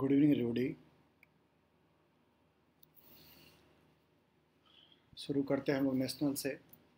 Good evening everybody. शुरू करते हैं हम लोग नेशनल से।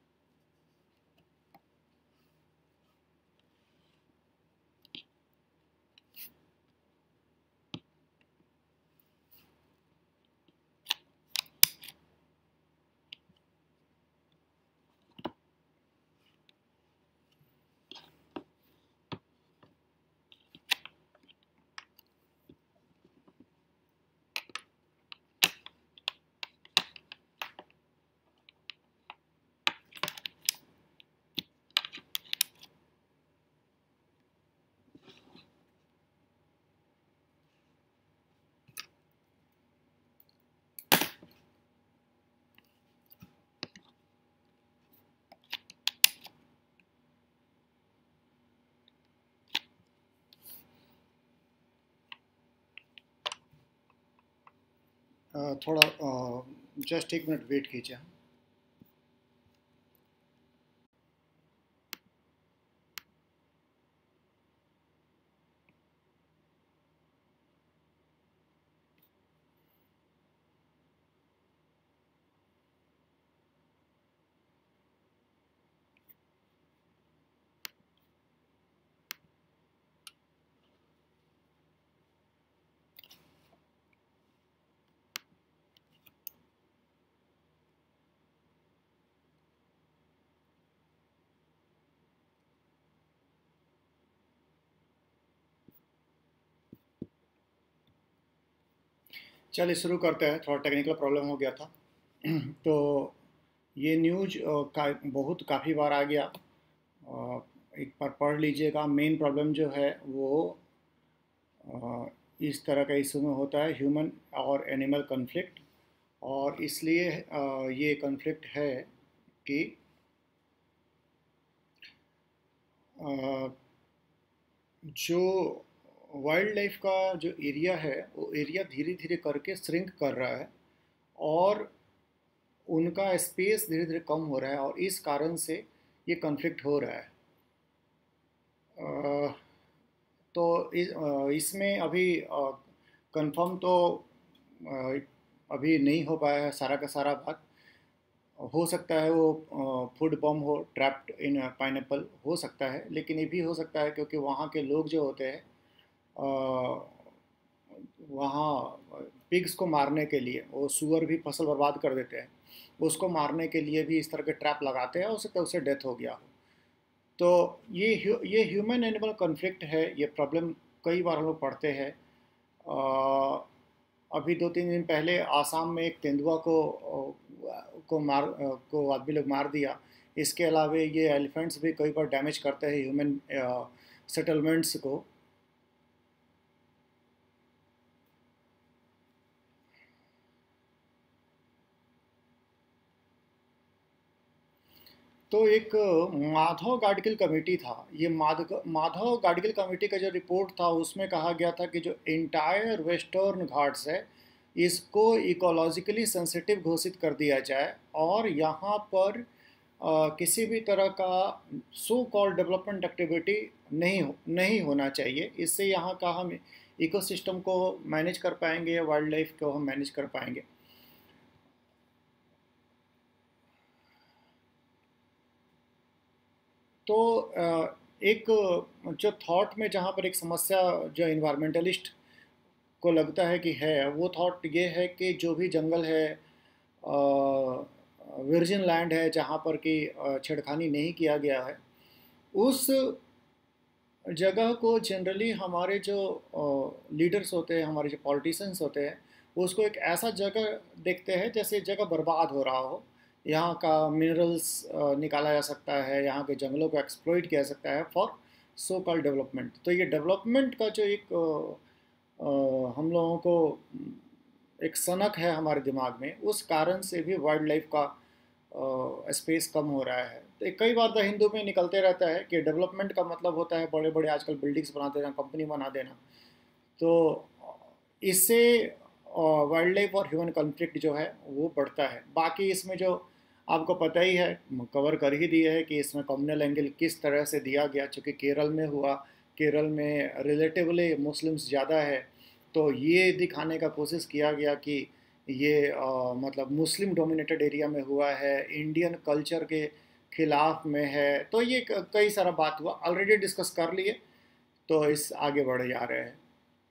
थोड़ा जस्ट एक मिनट वेट कीजिए। चलिए शुरू करते हैं। थोड़ा टेक्निकल प्रॉब्लम हो गया था। तो ये न्यूज काफ़ी बार आ गया। एक बार पढ़ लीजिएगा। मेन प्रॉब्लम जो है वो इस तरह का इशू में होता है, ह्यूमन और एनिमल कन्फ्लिक्ट। और इसलिए ये कन्फ्लिक्ट है कि जो वाइल्ड लाइफ का जो एरिया है वो एरिया धीरे धीरे करके श्रिंक कर रहा है और उनका स्पेस धीरे धीरे कम हो रहा है और इस कारण से ये कन्फ्लिक्ट हो रहा है। अ, इसमें अभी कंफर्म तो अ, अभी नहीं हो पाया है सारा का सारा बात। हो सकता है वो फूड बम हो, ट्रैप्ड इन पाइनएप्पल हो सकता है, लेकिन ये भी हो सकता है क्योंकि वहाँ के लोग जो होते हैं वहाँ पिग्स को मारने के लिए, वो सुअर भी फसल बर्बाद कर देते हैं, उसको मारने के लिए भी इस तरह के ट्रैप लगाते हैं। हो सकता है उससे डेथ हो गया हो। तो ये ह्यूमन एनिमल कॉन्फ्लिक्ट है। ये प्रॉब्लम कई बार हम लोग पढ़ते हैं। अभी 2-3 दिन पहले आसाम में एक तेंदुआ को आदमी लोग मार दिया। इसके अलावा ये एलिफेंट्स भी कई बार डैमेज करते हैं ह्यूमन सेटलमेंट्स को। तो एक माधव गाडगिल कमेटी था। ये माधव गाडगिल कमेटी का जो रिपोर्ट था उसमें कहा गया था कि जो इंटायर वेस्टर्न घाट्स है इसको इकोलॉजिकली सेंसिटिव घोषित कर दिया जाए और यहाँ पर किसी भी तरह का सो कॉल्ड डेवलपमेंट एक्टिविटी नहीं होना चाहिए। इससे यहाँ का हम इकोसिस्टम को मैनेज कर पाएंगे, वाइल्ड लाइफ को हम मैनेज कर पाएंगे। तो एक जो थॉट में जहाँ पर एक समस्या जो इन्वायरमेंटलिस्ट को लगता है कि है, वो थॉट ये है कि जो भी जंगल है, वर्जिन लैंड है जहाँ पर कि छेड़खानी नहीं किया गया है, उस जगह को जनरली हमारे जो लीडर्स होते हैं, हमारे जो पॉलिटिशियंस होते हैं, उसको एक ऐसा जगह देखते हैं जैसे जगह बर्बाद हो रहा हो। यहाँ का मिनरल्स निकाला जा सकता है, यहाँ के जंगलों को एक्सप्लॉइट किया जा सकता है फॉर सो कॉल्ड डेवलपमेंट। तो ये डेवलपमेंट का जो एक हम लोगों को एक सनक है हमारे दिमाग में, उस कारण से भी वाइल्ड लाइफ का स्पेस कम हो रहा है। तो कई बार द हिंदू में निकलते रहता है कि डेवलपमेंट का मतलब होता है बड़े बड़े आजकल बिल्डिंग्स बना देना, कंपनी बना देना। तो इससे वाइल्ड लाइफ और ह्यूमन कॉन्फ्लिक्ट जो है वो बढ़ता है। बाकी इसमें जो आपको पता ही है, कवर कर ही दिया है कि इसमें कम्युनल एंगल किस तरह से दिया गया। चूँकि केरल में हुआ, केरल में रिलेटिवली मुस्लिम्स ज़्यादा है तो ये दिखाने का कोशिश किया गया कि ये मतलब मुस्लिम डोमिनेटेड एरिया में हुआ है, इंडियन कल्चर के खिलाफ में है। तो ये कई सारा बात हुआ, ऑलरेडी डिस्कस कर लिए, तो इस आगे बढ़ जा रहे हैं।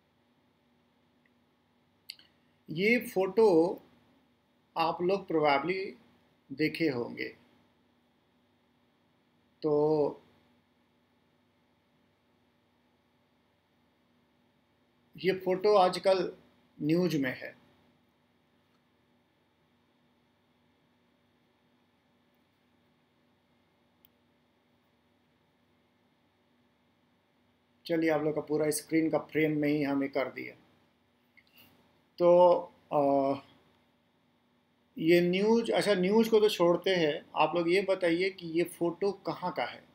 ये फोटो आप लोग प्रोबेबली देखे होंगे। तो ये फोटो आजकल न्यूज में है। चलिए, आप लोग का पूरा स्क्रीन का फ्रेम में ही हमें कर दिया। तो ये न्यूज, अच्छा न्यूज को तो छोड़ते हैं, आप लोग ये बताइए कि ये फोटो कहाँ का है।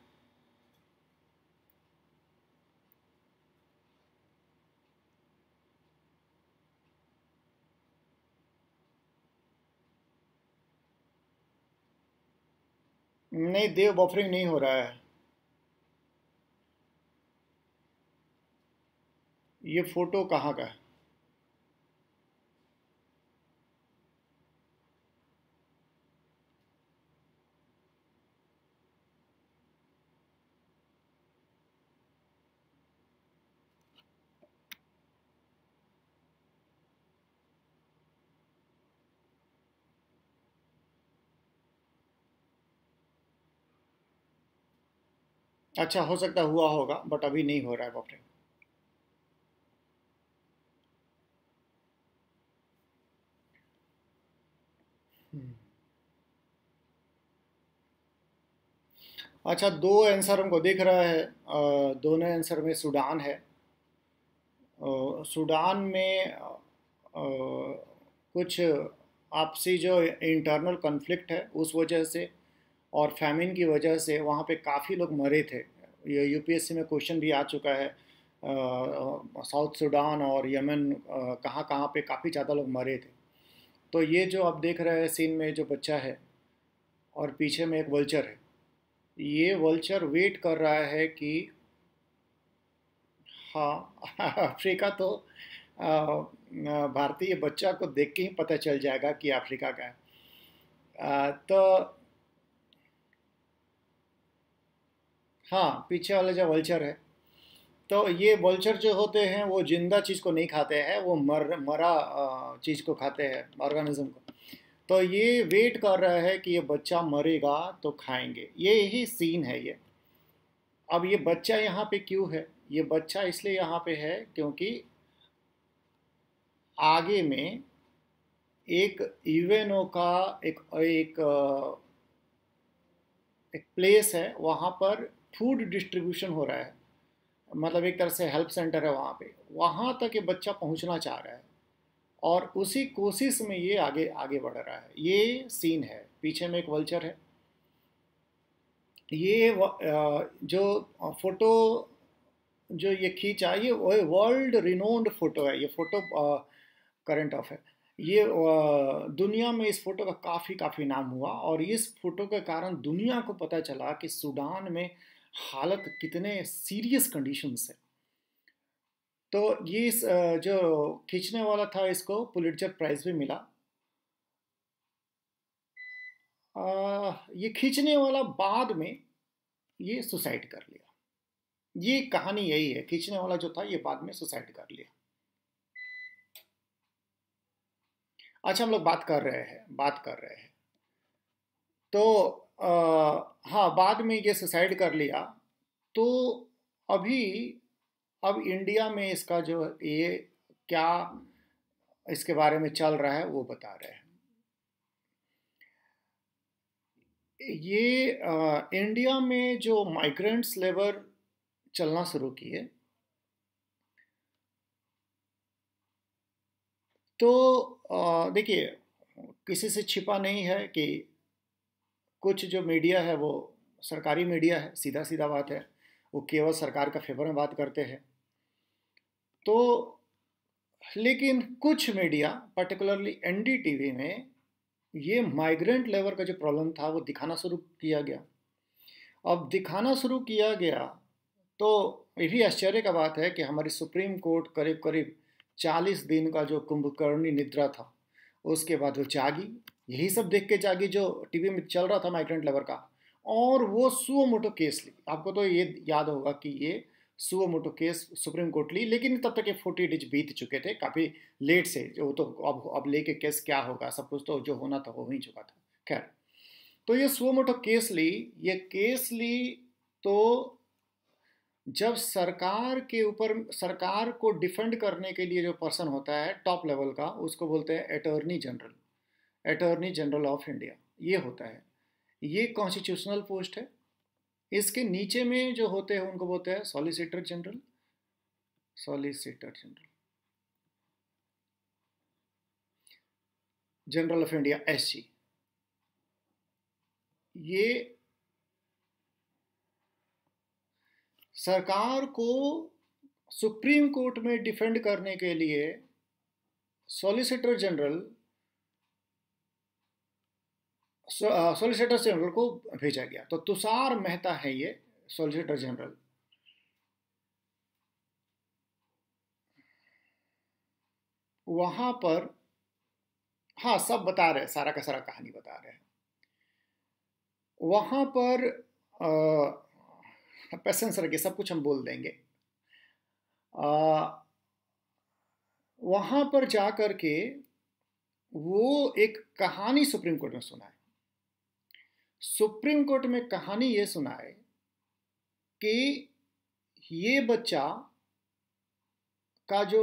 नहीं, देव बफरिंग नहीं हो रहा है। ये फोटो कहाँ का है? अच्छा, हो सकता हुआ होगा, बट अभी नहीं हो रहा है बफरिंग। अच्छा, दो आंसर हमको दिख रहा है। दोनों आंसर में सूडान है। सूडान में कुछ आपसी जो इंटरनल कन्फ्लिक्ट है उस वजह से और फैमिन की वजह से वहाँ पे काफ़ी लोग मरे थे। ये यूपीएससी में क्वेश्चन भी आ चुका है। साउथ सूडान और यमन कहाँ कहाँ पे काफ़ी ज़्यादा लोग मरे थे। तो ये जो आप देख रहे हैं सीन में जो बच्चा है और पीछे में एक वल्चर है, ये वल्चर वेट कर रहा है कि हाँ अफ्रीका तो भारतीय बच्चा को देख के ही पता चल जाएगा कि अफ्रीका का है। तो हाँ, पीछे वाला जो वल्चर है, तो ये वल्चर जो होते हैं वो जिंदा चीज़ को नहीं खाते हैं, वो मरा चीज़ को खाते हैं, ऑर्गेनिज्म को। तो ये वेट कर रहा है कि ये बच्चा मरेगा तो खाएंगे, ये यही सीन है ये। अब ये बच्चा यहाँ पे क्यों है? ये बच्चा इसलिए यहाँ पे है क्योंकि आगे में एक यूएनओ का एक एक एक प्लेस है, वहाँ पर फूड डिस्ट्रीब्यूशन हो रहा है। मतलब एक तरह से हेल्प सेंटर है वहाँ पे, वहाँ तक ये बच्चा पहुँचना चाह रहा है और उसी कोशिश में ये आगे आगे बढ़ रहा है। ये सीन है, पीछे में एक वल्चर है। ये जो फोटो जो ये खींचा, ये वर्ल्ड रिनोन्ड फोटो है। ये फोटो करंट ऑफ है। ये दुनिया में इस फोटो का काफ़ी काफ़ी नाम हुआ और इस फोटो के कारण दुनिया को पता चला कि सूडान में हालत कितने सीरियस कंडीशंस है। तो ये जो खींचने वाला था, इसको पुलिट्जर प्राइज़ भी मिला। ये खींचने वाला बाद में ये सुसाइड कर लिया। ये कहानी यही है, खींचने वाला जो था ये बाद में सुसाइड कर लिया। अच्छा, हम लोग बात कर रहे हैं। तो हाँ, बाद में ये सुसाइड कर लिया। तो अभी अब इंडिया में इसका जो ये क्या इसके बारे में चल रहा है वो बता रहे हैं। ये इंडिया में जो माइग्रेंट्स लेबर चलना शुरू किए, तो देखिए, किसी से छिपा नहीं है कि कुछ जो मीडिया है वो सरकारी मीडिया है, सीधा सीधा बात है, वो केवल सरकार का फेवर में बात करते हैं। तो लेकिन कुछ मीडिया, पर्टिकुलरली एनडीटीवी में, ये माइग्रेंट लेबर का जो प्रॉब्लम था वो दिखाना शुरू किया गया। अब दिखाना शुरू किया गया तो ये भी आश्चर्य का बात है कि हमारी सुप्रीम कोर्ट करीब करीब 40 दिन का जो कुंभकर्णी निद्रा था, उसके बाद वो जागी, यही सब देख के जागी जो टीवी में चल रहा था माइग्रेंट लेबर का, और वो सुओ मोटो केस ली। आपको तो ये याद होगा कि ये suo motu case Supreme Court ली, लेकिन तब तक ये 40 डेज बीत चुके थे, काफ़ी लेट से। जो तो अब लेके केस क्या होगा, सब कुछ तो जो होना था हो ही चुका था। खैर, तो ये सुओ मोटो केस ली। ये केस ली तो जब सरकार के ऊपर, सरकार को डिफेंड करने के लिए जो पर्सन होता है टॉप लेवल का, उसको बोलते हैं attorney general. Attorney general of India ये होता है। ये कॉन्स्टिट्यूशनल पोस्ट है। इसके नीचे में जो होते हैं उनको बोलते हैं solicitor general. Solicitor general, general of India, SG। ये सरकार को सुप्रीम कोर्ट में डिफेंड करने के लिए सॉलिसिटर जनरल को भेजा गया। तो तुषार मेहता है ये सॉलिसिटर जनरल। वहां पर, हाँ, सब बता रहे, सारा का सारा कहानी बता रहे हैं। वहां पर पेशेंस रखिए, सब कुछ हम बोल देंगे। वहां पर जा कर के वो एक कहानी सुप्रीम कोर्ट में सुनाए। सुप्रीम कोर्ट में कहानी ये सुनाए कि ये बच्चा का जो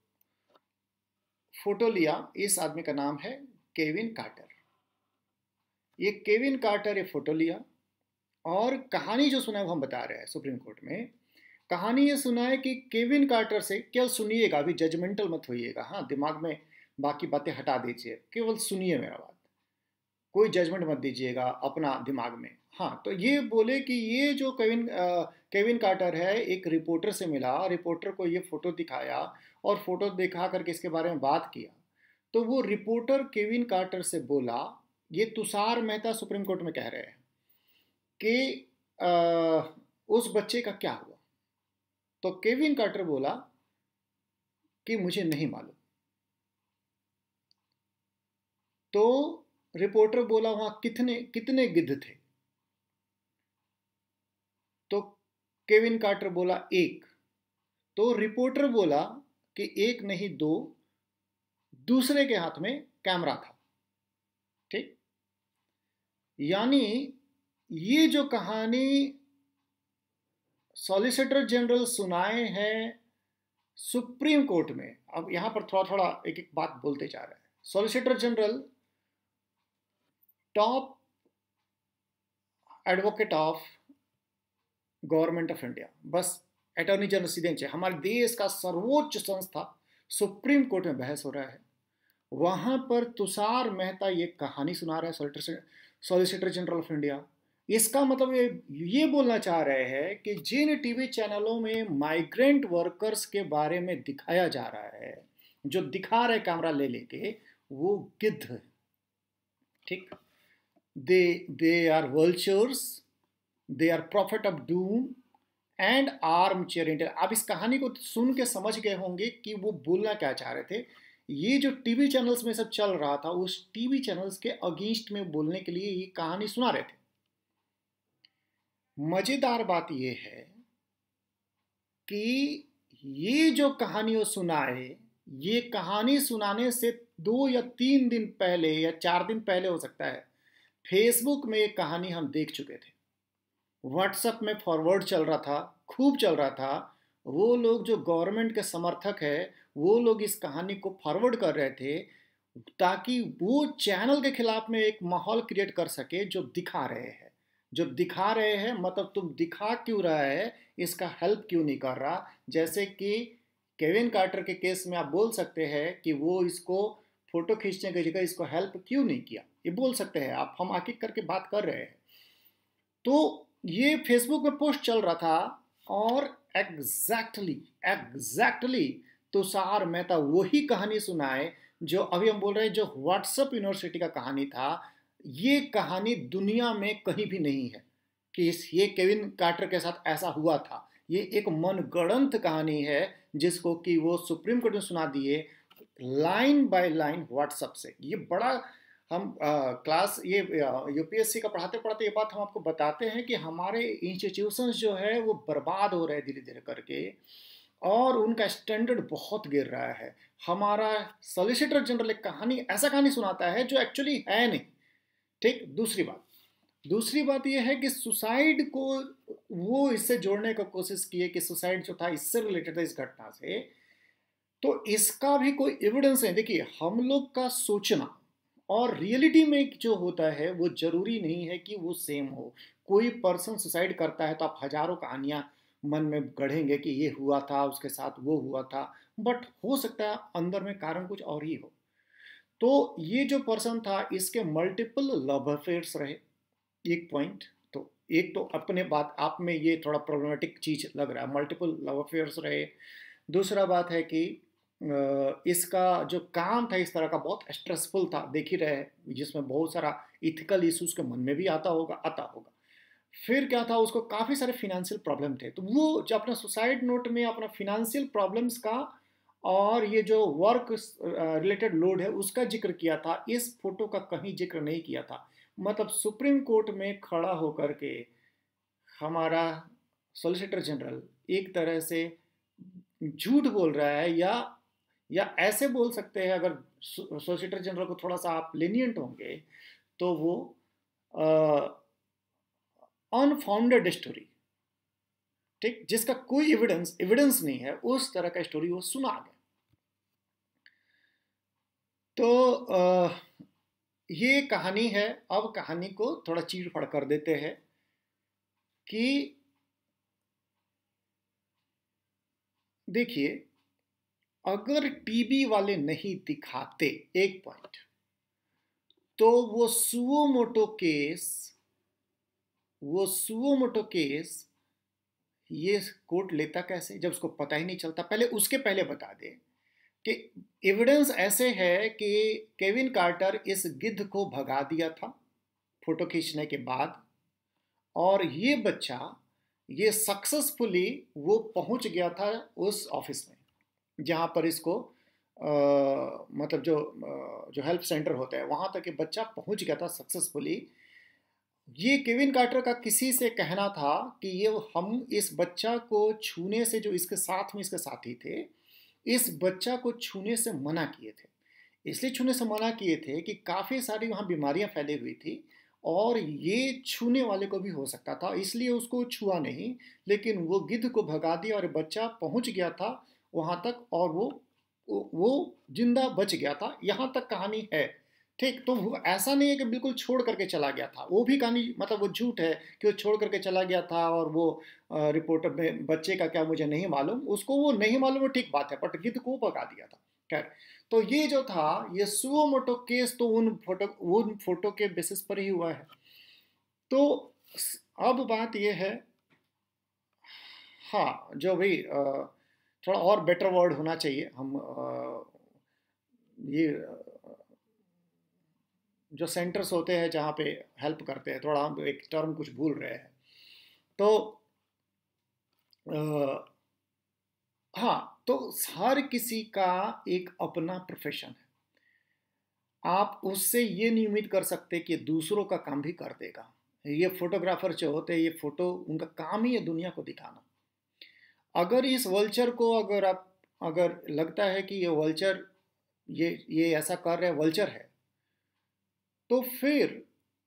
फोटो लिया, इस आदमी का नाम है केविन कार्टर। ये केविन कार्टर ये फोटो लिया, और कहानी जो सुना है वो हम बता रहे हैं सुप्रीम कोर्ट में। कहानी ये सुना है कि केविन कार्टर से, केवल सुनिएगा, अभी जजमेंटल मत होइएगा, हाँ, दिमाग में बाकी बातें हटा दीजिए, केवल सुनिए मेरा बात, कोई जजमेंट मत दीजिएगा अपना दिमाग में। हाँ, तो ये बोले कि ये जो केविन कार्टर है, एक रिपोर्टर से मिला, रिपोर्टर को ये फोटो दिखाया, और फोटो दिखा करके इसके बारे में बात किया। तो वो रिपोर्टर केविन कार्टर से बोला, ये तुषार मेहता सुप्रीम कोर्ट में कह रहे हैं कि उस बच्चे का क्या हुआ। तो केविन कार्टर बोला कि मुझे नहीं मालूम। तो रिपोर्टर बोला वहां कितने कितने गिद्ध थे। तो केविन कार्टर बोला 1। तो रिपोर्टर बोला कि 1 नहीं 2, दूसरे के हाथ में कैमरा था। ठीक, यानी ये जो कहानी सॉलिसिटर जनरल सुनाए हैं सुप्रीम कोर्ट में, अब यहां पर थोड़ा थोड़ा एक एक बात बोलते जा रहे हैं। Solicitor general top advocate of government of India, बस अटॉर्नी जनरल सीधे नीचे, हमारे देश का सर्वोच्च संस्था सुप्रीम कोर्ट में बहस हो रहा है। वहां पर तुषार मेहता ये कहानी सुना रहा है, सॉलिसिटर जनरल ऑफ इंडिया। इसका मतलब ये बोलना चाह रहे हैं कि जिन टीवी चैनलों में माइग्रेंट वर्कर्स के बारे में दिखाया जा रहा है, जो दिखा रहे कैमरा ले लेके, वो गिद्ध है। ठीक, they are vultures, they are prophet of doom and armchair India. आप इस कहानी को सुन के समझ गए होंगे कि वो बोलना क्या चाह रहे थे। ये जो टीवी चैनल्स में सब चल रहा था, उस टीवी चैनल्स के अगेंस्ट में बोलने के लिए ये कहानी सुना रहे थे। मजेदार बात यह है कि ये जो कहानी वो सुनाए, ये कहानी सुनाने से 2 या 3 दिन पहले या 4 दिन पहले हो सकता है, फेसबुक में एक कहानी हम देख चुके थे। व्हाट्सएप में फॉरवर्ड चल रहा था, खूब चल रहा था। वो लोग जो गवर्नमेंट के समर्थक है, वो लोग इस कहानी को फॉरवर्ड कर रहे थे ताकि वो चैनल के खिलाफ में एक माहौल क्रिएट कर सके। जो दिखा रहे हैं, जो दिखा रहे हैं, मतलब तुम दिखा क्यों रहा है, इसका हेल्प क्यों नहीं कर रहा। जैसे कि केविन कार्टर के केस में आप बोल सकते हैं कि वो इसको फोटो खींचने की जगह इसको हेल्प क्यों नहीं किया, ये बोल सकते हैं आप, हम आके करके बात कर रहे हैं। तो ये फेसबुक में पोस्ट चल रहा था, और एग्जैक्टली तुषार मेहता वही कहानी सुनाए जो अभी हम बोल रहे हैं, जो व्हाट्सएप यूनिवर्सिटी का कहानी था। ये कहानी दुनिया में कहीं भी नहीं है कि ये केविन कार्टर के साथ ऐसा हुआ था। ये एक मनगढ़ंत कहानी है जिसको कि वो सुप्रीम कोर्ट में सुना दिए लाइन बाय लाइन व्हाट्सएप से। ये बड़ा हम क्लास ये यूपीएससी का पढ़ाते पढ़ाते ये बात हम आपको बताते हैं कि हमारे इंस्टीट्यूशंस जो है वो बर्बाद हो रहे हैं धीरे धीरे करके, और उनका स्टैंडर्ड बहुत गिर रहा है। हमारा सॉलिसिटर जनरल एक कहानी ऐसा कहानी सुनाता है जो एक्चुअली है नहीं। ठीक। दूसरी बात यह है कि सुसाइड को वो इससे जोड़ने का कोशिश किए कि सुसाइड जो था इससे रिलेटेड था इस घटना से, तो इसका भी कोई एविडेंस है। देखिए, हम लोग का सोचना और रियलिटी में जो होता है वो जरूरी नहीं है कि वो सेम हो। कोई पर्सन सुसाइड करता है तो आप हजारों कहानियां मन में गढ़ेंगे कि ये हुआ था, उसके साथ वो हुआ था, बट हो सकता है अंदर में कारण कुछ और ही हो। तो ये जो पर्सन था इसके मल्टीपल लव अफेयर्स रहे, एक पॉइंट। तो एक तो अपने बात आप में ये थोड़ा प्रॉब्लमेटिक चीज लग रहा है, मल्टीपल लव अफेयर्स रहे। दूसरा बात है कि इसका जो काम था इस तरह का बहुत स्ट्रेसफुल था, देख ही रहे, जिसमें बहुत सारा इथिकल इश्यूज के मन में भी आता होगा। फिर क्या था, उसको काफ़ी सारे फिनेंशियल प्रॉब्लम थे, तो वो जो अपना सुसाइड नोट में अपना फिनेंशियल प्रॉब्लम्स का और ये जो वर्क रिलेटेड लोड है उसका जिक्र किया था। इस फोटो का कहीं जिक्र नहीं किया था। मतलब सुप्रीम कोर्ट में खड़ा होकर के हमारा सॉलिसिटर जनरल एक तरह से झूठ बोल रहा है, या ऐसे बोल सकते हैं, अगर सॉलिसिटर जनरल को थोड़ा सा आप lenient होंगे तो वो अनफाउंडेड स्टोरी, ठीक, जिसका कोई एविडेंस नहीं है, उस तरह का स्टोरी वो सुना गया। तो ये कहानी है। अब कहानी को थोड़ा चीर फाड़ कर देते हैं कि देखिए, अगर टीबी वाले नहीं दिखाते, एक पॉइंट, तो वो सुओमोटो केस ये कोर्ट लेता कैसे, जब उसको पता ही नहीं चलता। उसके पहले बता दे कि एविडेंस ऐसे है कि केविन कार्टर इस गिद्ध को भगा दिया था फोटो खींचने के बाद, और ये बच्चा ये सक्सेसफुली वो पहुंच गया था उस ऑफिस में जहां पर इसको मतलब जो हेल्प सेंटर होता है वहां तक ये बच्चा पहुंच गया था सक्सेसफुली। ये केविन कार्टर का किसी से कहना था कि ये हम इस बच्चा को छूने से, जो इसके साथ में इसके साथी थे, इस बच्चा को छूने से मना किए थे। इसलिए छूने से मना किए थे कि काफ़ी सारी वहाँ बीमारियाँ फैली हुई थी और ये छूने वाले को भी हो सकता था, इसलिए उसको छुआ नहीं, लेकिन वो गिद्ध को भगा दिया और बच्चा पहुँच गया था वहाँ तक, और वो जिंदा बच गया था। यहाँ तक कहानी है, ठीक। तो वो ऐसा नहीं है कि बिल्कुल छोड़ करके चला गया था, वो भी कहानी मतलब वो झूठ है कि वो छोड़ करके चला गया था। और वो रिपोर्टर में बच्चे का क्या मुझे नहीं मालूम, उसको वो नहीं मालूम, वो ठीक बात है, बट गिद्ध को भगा दिया था। खैर, तो ये जो था ये सुओमोटो केस तो उन फोटो के बेसिस पर ही हुआ है। तो अब बात ये है, हाँ, जो भी थोड़ा और बेटर वर्ड होना चाहिए, हम ये जो सेंटर्स होते हैं जहाँ पे हेल्प करते हैं, थोड़ा हम एक टर्म कुछ भूल रहे हैं। तो हाँ, तो हर किसी का एक अपना प्रोफेशन है। आप उससे ये नहीं उम्मीद कर सकते कि दूसरों का काम भी कर देगा। ये फोटोग्राफर जो होते हैं, ये फोटो उनका काम ही है दुनिया को दिखाना। अगर इस वल्चर को अगर लगता है कि ये वल्चर ये ऐसा कर रहे वल्चर है, तो फिर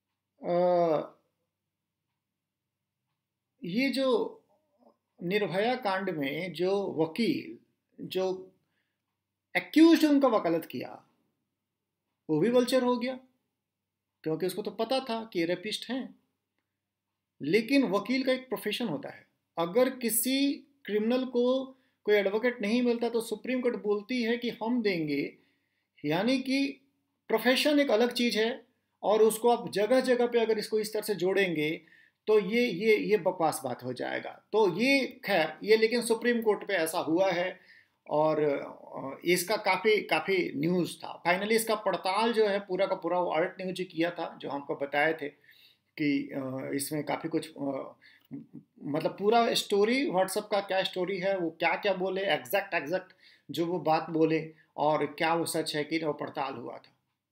ये जो निर्भया कांड में जो वकील जो एक्यूज्ड उनका वकालत किया, वो भी वल्चर हो गया, क्योंकि उसको तो पता था कि रेपिस्ट हैं। लेकिन वकील का एक प्रोफेशन होता है, अगर किसी क्रिमिनल को कोई एडवोकेट नहीं मिलता तो सुप्रीम कोर्ट बोलती है कि हम देंगे। यानी कि प्रोफेशन एक अलग चीज़ है, और उसको आप जगह जगह पे अगर इसको इस तरह से जोड़ेंगे तो ये बकवास बात हो जाएगा। तो ये खैर ये, लेकिन सुप्रीम कोर्ट पे ऐसा हुआ है, और इसका काफ़ी न्यूज़ था। फाइनली इसका पड़ताल जो है पूरा का पूरा वो अर्ट न्यूज किया था, जो हमको बताए थे कि इसमें काफ़ी कुछ मतलब पूरा स्टोरी, व्हाट्सएप का क्या स्टोरी है, वो क्या क्या बोले, एग्जैक्ट एग्जैक्ट जो वो बात बोले, और क्या वो सच है कि वो पड़ताल हुआ था।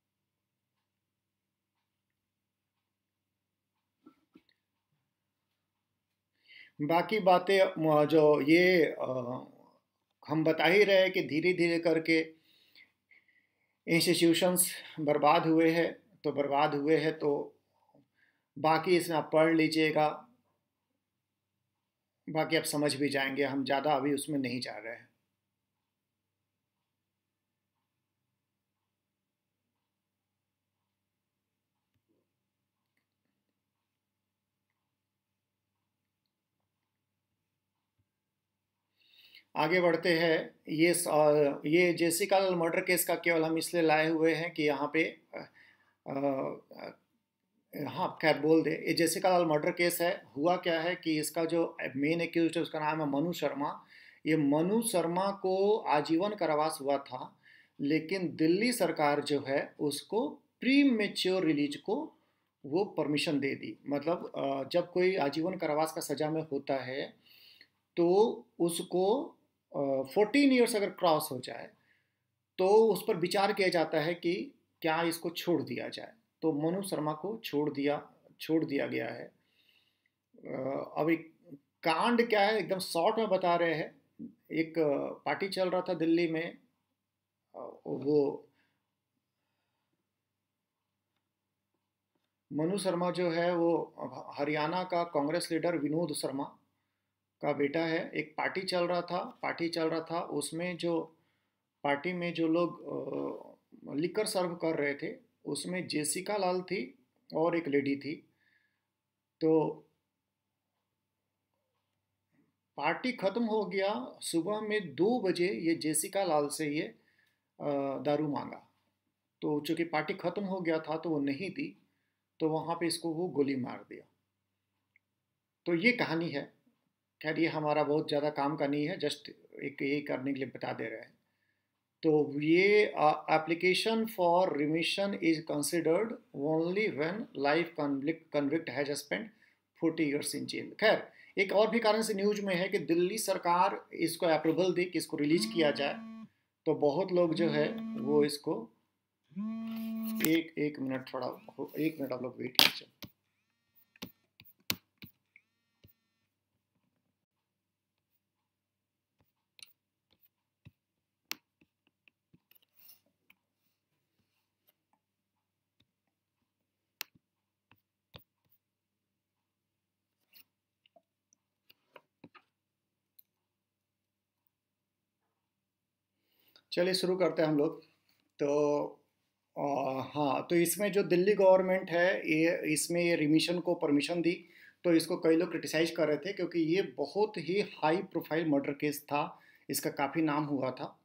बाकी बातें जो ये हम बता ही रहे हैं कि धीरे धीरे करके इंस्टीट्यूशंस बर्बाद हुए हैं। तो बर्बाद हुए हैं तो बाकी इसमें आप पढ़ लीजिएगा, बाकी आप समझ भी जाएंगे, हम ज़्यादा अभी उसमें नहीं जा रहे हैं। आगे बढ़ते हैं। ये जेसिका मर्डर केस का केवल हम इसलिए लाए हुए हैं कि यहाँ पे हाँ खैर बोल दे, ये जेसिका लाल मर्डर केस है। हुआ क्या है कि इसका जो मेन एक्यूज है उसका नाम है मनु शर्मा। ये मनु शर्मा को आजीवन कारावास हुआ था, लेकिन दिल्ली सरकार जो है उसको प्री मेच्योर रिलीज को वो परमिशन दे दी। मतलब जब कोई आजीवन कारावास का सजा में होता है तो उसको 14 ईयर्स अगर क्रॉस हो जाए तो उस पर विचार किया जाता है कि क्या इसको छोड़ दिया जाए। तो मनु शर्मा को छोड़ दिया गया है। अभी कांड क्या है एकदम शॉर्ट में बता रहे हैं। एक पार्टी चल रहा था दिल्ली में। वो मनु शर्मा जो है वो हरियाणा का कांग्रेस लीडर विनोद शर्मा का बेटा है। एक पार्टी चल रहा था उसमें जो पार्टी में जो लोग लिकर सर्व कर रहे थे उसमें जेसिका लाल थी और एक लेडी थी। तो पार्टी ख़त्म हो गया, सुबह में 2 बजे ये जेसिका लाल से ये दारू मांगा। तो चूंकि पार्टी ख़त्म हो गया था तो वो नहीं दी, तो वहाँ पे इसको वो गोली मार दिया। तो ये कहानी है। खैर ये हमारा बहुत ज़्यादा काम का नहीं है, जस्ट एक ये करने के लिए बता दे रहे हैं। तो ये application for remission is considered only when life convict has spend 40 years in jail. खैर एक और भी कारण से न्यूज में है कि दिल्ली सरकार इसको अप्रूवल दी कि इसको रिलीज किया जाए। तो बहुत लोग जो है वो इसको एक एक मिनट थोड़ा 1 मिनट आप लोग वेट कीजिए। चलिए शुरू करते हैं हम लोग। तो हाँ, तो इसमें जो दिल्ली गवर्नमेंट है ये इसमें ये रिमिशन को परमिशन दी। तो इसको कई लोग क्रिटिसाइज कर रहे थे क्योंकि ये बहुत ही हाई प्रोफाइल मर्डर केस था, इसका काफ़ी नाम हुआ था।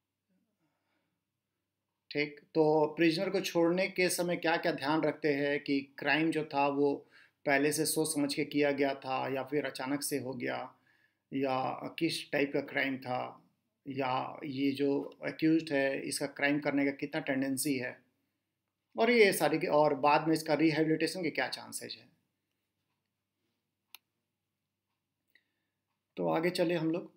ठीक, तो प्रिजनर को छोड़ने के समय क्या क्या ध्यान रखते हैं कि क्राइम जो था वो पहले से सोच समझ के किया गया था या फिर अचानक से हो गया, या किस टाइप का क्राइम था, या ये जो एक्यूज्ड है इसका क्राइम करने का कितना टेंडेंसी है, और ये सारी और बाद में इसका रिहेबिलिटेशन के क्या चांसेस है। तो आगे चले हम लोग।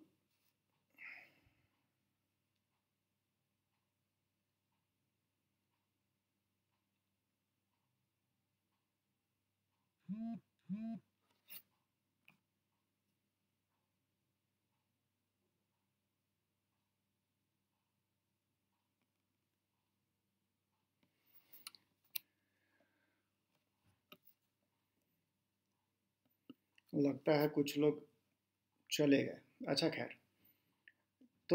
लगता है कुछ लोग चले गए। अच्छा खैर, तो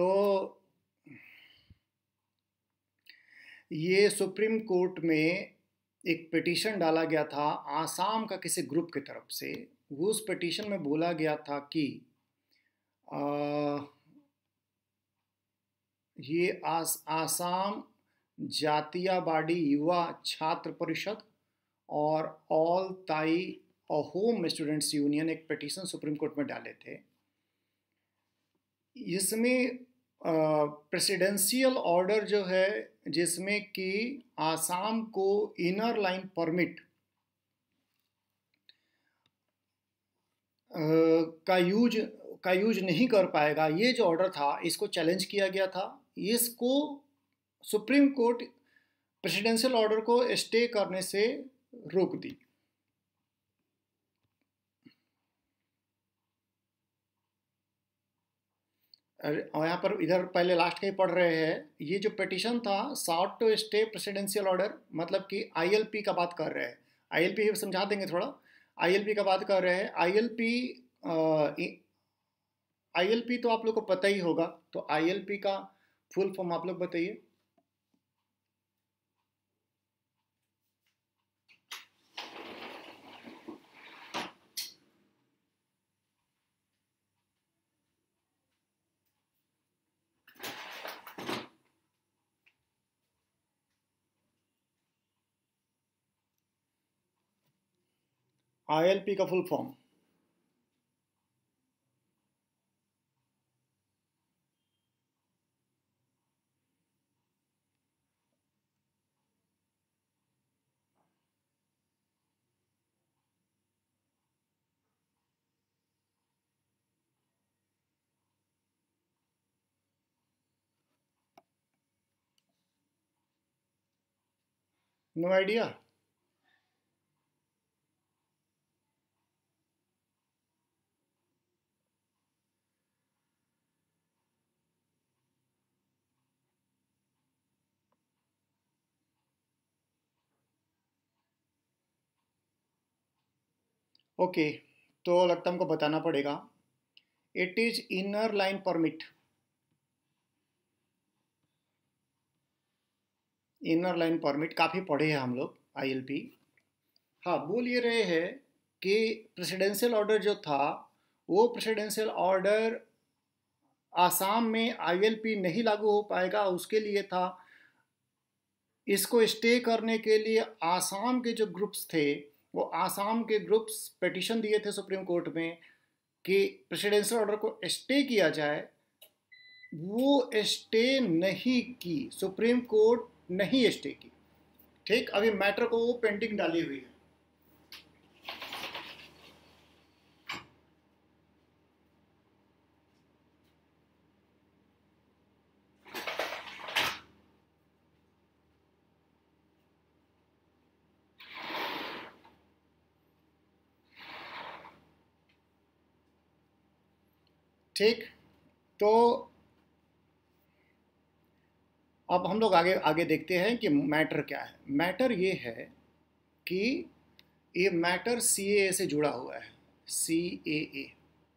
ये सुप्रीम कोर्ट में एक पिटीशन डाला गया था आसाम का किसी ग्रुप की तरफ से। उस पिटीशन में बोला गया था कि आ, ये आसाम जातीयवादी युवा छात्र परिषद और all Tai Ahom students union एक पिटीशन सुप्रीम कोर्ट में डाले थे। इसमें प्रेसिडेंशियल ऑर्डर जो है जिसमें कि आसाम को इनर लाइन परमिट का यूज नहीं कर पाएगा, ये जो ऑर्डर था इसको चैलेंज किया गया था। इसको सुप्रीम कोर्ट प्रेसिडेंशियल ऑर्डर को स्टे करने से रोक दी। और यहाँ पर इधर पहले लास्ट का ही पढ़ रहे हैं, ये जो पिटिशन था sought to stay presidential order, मतलब कि आईएलपी का बात कर रहे हैं। आईएलपी समझा देंगे थोड़ा। आईएलपी का बात कर रहे हैं। आईएलपी तो आप लोग को पता ही होगा, तो आईएलपी का फुल फॉर्म आप लोग बताइए। आईएलपी का full form no idea. Okay, तो लगता हमको बताना पड़ेगा। It is inner line permit. Inner line permit काफ़ी पढ़े हैं हम लोग आईएलपी। हाँ, बोल ये रहे हैं कि प्रेसिडेंशियल ऑर्डर जो था, वो प्रेसिडेंशियल ऑर्डर आसाम में आईएलपी नहीं लागू हो पाएगा, उसके लिए था। इसको स्टे करने के लिए आसाम के जो ग्रुप्स थे, वो आसाम के ग्रुप्स पिटिशन दिए थे सुप्रीम कोर्ट में कि प्रेसिडेंशियल ऑर्डर को स्टे किया जाए। वो स्टे नहीं की, सुप्रीम कोर्ट नहीं स्टे की। ठीक, अभी मैटर को वो पेंडिंग डाली हुई है। ठीक, तो अब हम लोग आगे आगे देखते हैं कि मैटर क्या है। मैटर ये है कि ये मैटर सीएए से जुड़ा हुआ है। CAA,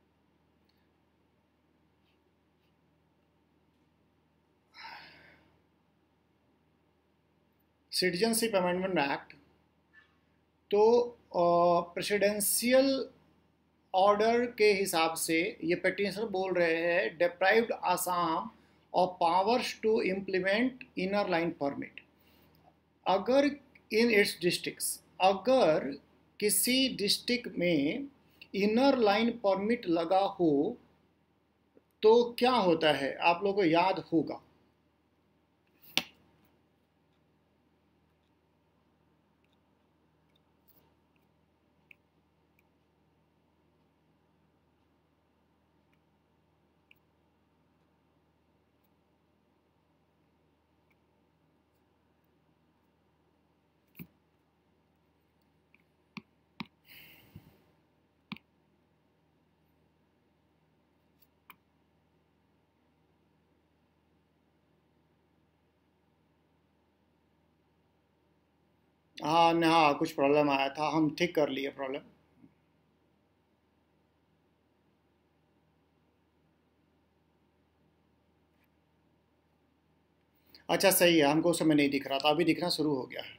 citizenship amendment act. तो प्रेसिडेंशियल ऑर्डर के हिसाब से ये पिटिशनर बोल रहे हैं deprived Assam of powers to implement inner line permit. अगर इन इट्स डिस्ट्रिक्ट्स, अगर किसी डिस्ट्रिक्ट में इनर लाइन परमिट लगा हो तो क्या होता है, आप लोगों को याद होगा। हाँ ना, हाँ, कुछ प्रॉब्लम आया था, हम ठीक कर लिए प्रॉब्लम। अच्छा सही है, हमको उस समय नहीं दिख रहा था, अभी दिखना शुरू हो गया है।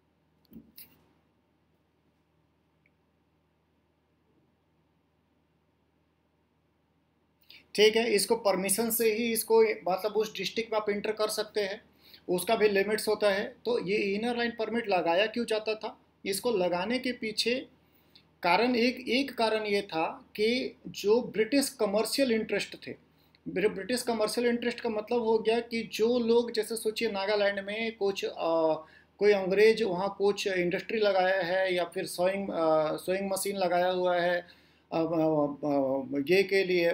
ठीक है, इसको परमिशन से ही इसको मतलब उस डिस्ट्रिक्ट में आप इंटर कर सकते हैं, उसका भी लिमिट्स होता है। तो ये इनर लाइन परमिट लगाया क्यों जाता था, इसको लगाने के पीछे कारण एक एक कारण ये था कि जो ब्रिटिश कमर्शियल इंटरेस्ट थे, ब्रिटिश कमर्शियल इंटरेस्ट का मतलब हो गया कि जो लोग, जैसे सोचिए नागालैंड में कुछ कोई अंग्रेज वहाँ कुछ इंडस्ट्री लगाया है या फिर सोइंग मशीन लगाया हुआ है, ये के लिए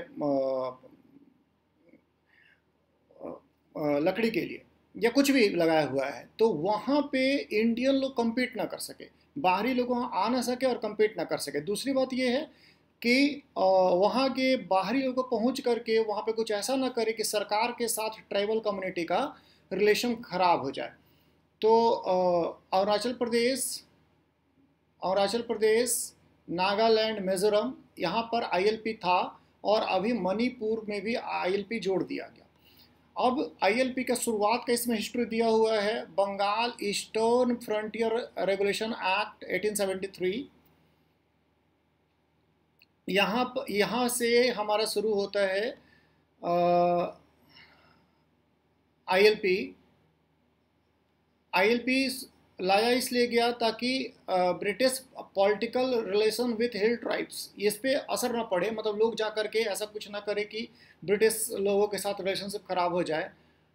लकड़ी के लिए या कुछ भी लगाया हुआ है, तो वहाँ पे इंडियन लोग compete ना कर सके, बाहरी लोग वहाँ आ ना सके और compete ना कर सके। दूसरी बात ये है कि वहाँ के बाहरी लोगों को पहुँच करके वहाँ पे कुछ ऐसा ना करे कि सरकार के साथ ट्राइबल कम्युनिटी का रिलेशन खराब हो जाए। तो अरुणाचल प्रदेश, नागालैंड, मिजोरम, यहाँ पर आईएलपी था, और अभी मणिपुर में भी आईएलपी जोड़ दिया गया। अब आईएलपी का शुरुआत का इसमें हिस्ट्री दिया हुआ है, Bengal eastern frontier regulation act 1873। यहाँ से हमारा शुरू होता है आईएलपी। आईएलपी लाया इसलिए गया ताकि British political relation with hill tribes इस पे असर ना पड़े, मतलब लोग जा करके ऐसा कुछ ना करे कि ब्रिटिश लोगों के साथ रिलेशनशिप खराब हो जाए।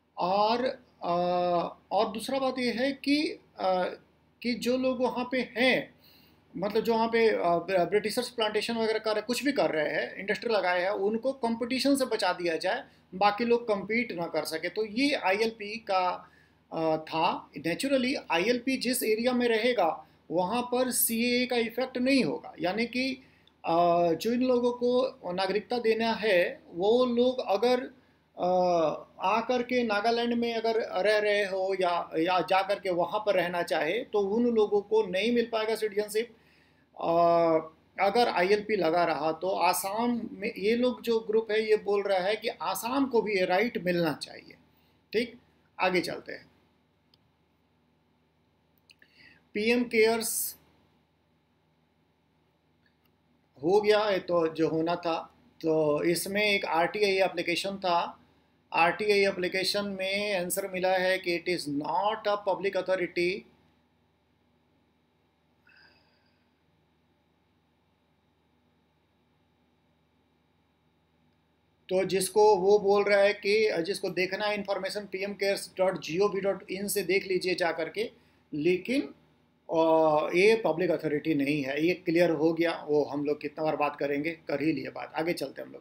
और दूसरा बात यह है कि जो लोग वहाँ पे हैं, मतलब जो वहाँ पे ब्रिटिशर्स प्लांटेशन वगैरह कर रहे, कुछ भी कर रहे हैं, इंडस्ट्री लगाए हैं, उनको कंपटीशन से बचा दिया जाए, बाकी लोग compete ना कर सके। तो ये आईएलपी का था। नेचुरली आईएलपी जिस एरिया में रहेगा वहाँ पर सीएए का इफेक्ट नहीं होगा, यानी कि जो इन लोगों को नागरिकता देना है वो लोग अगर आकर के नागालैंड में अगर रह रहे हो या जा कर के वहाँ पर रहना चाहे तो उन लोगों को नहीं मिल पाएगा सिटीजनशिप। अगर आईएलपी लगा रहा तो आसाम में ये लोग जो ग्रुप है ये बोल रहा है कि आसाम को भी ये राइट मिलना चाहिए। ठीक, आगे चलते हैं। पीएम केयर्स हो गया है तो जो होना था, तो इसमें एक आरटीआई एप्लीकेशन था। आरटीआई एप्लीकेशन में आंसर मिला है कि it is not a public authority. तो जिसको वो बोल रहा है कि जिसको देखना है इन्फॉर्मेशन pmcares.gov.in से देख लीजिए जा करके, लेकिन ये पब्लिक अथॉरिटी नहीं है, ये क्लियर हो गया। वो हम लोग कितना बार बात करेंगे, कर ही लिए बात। आगे चलते हम लोग।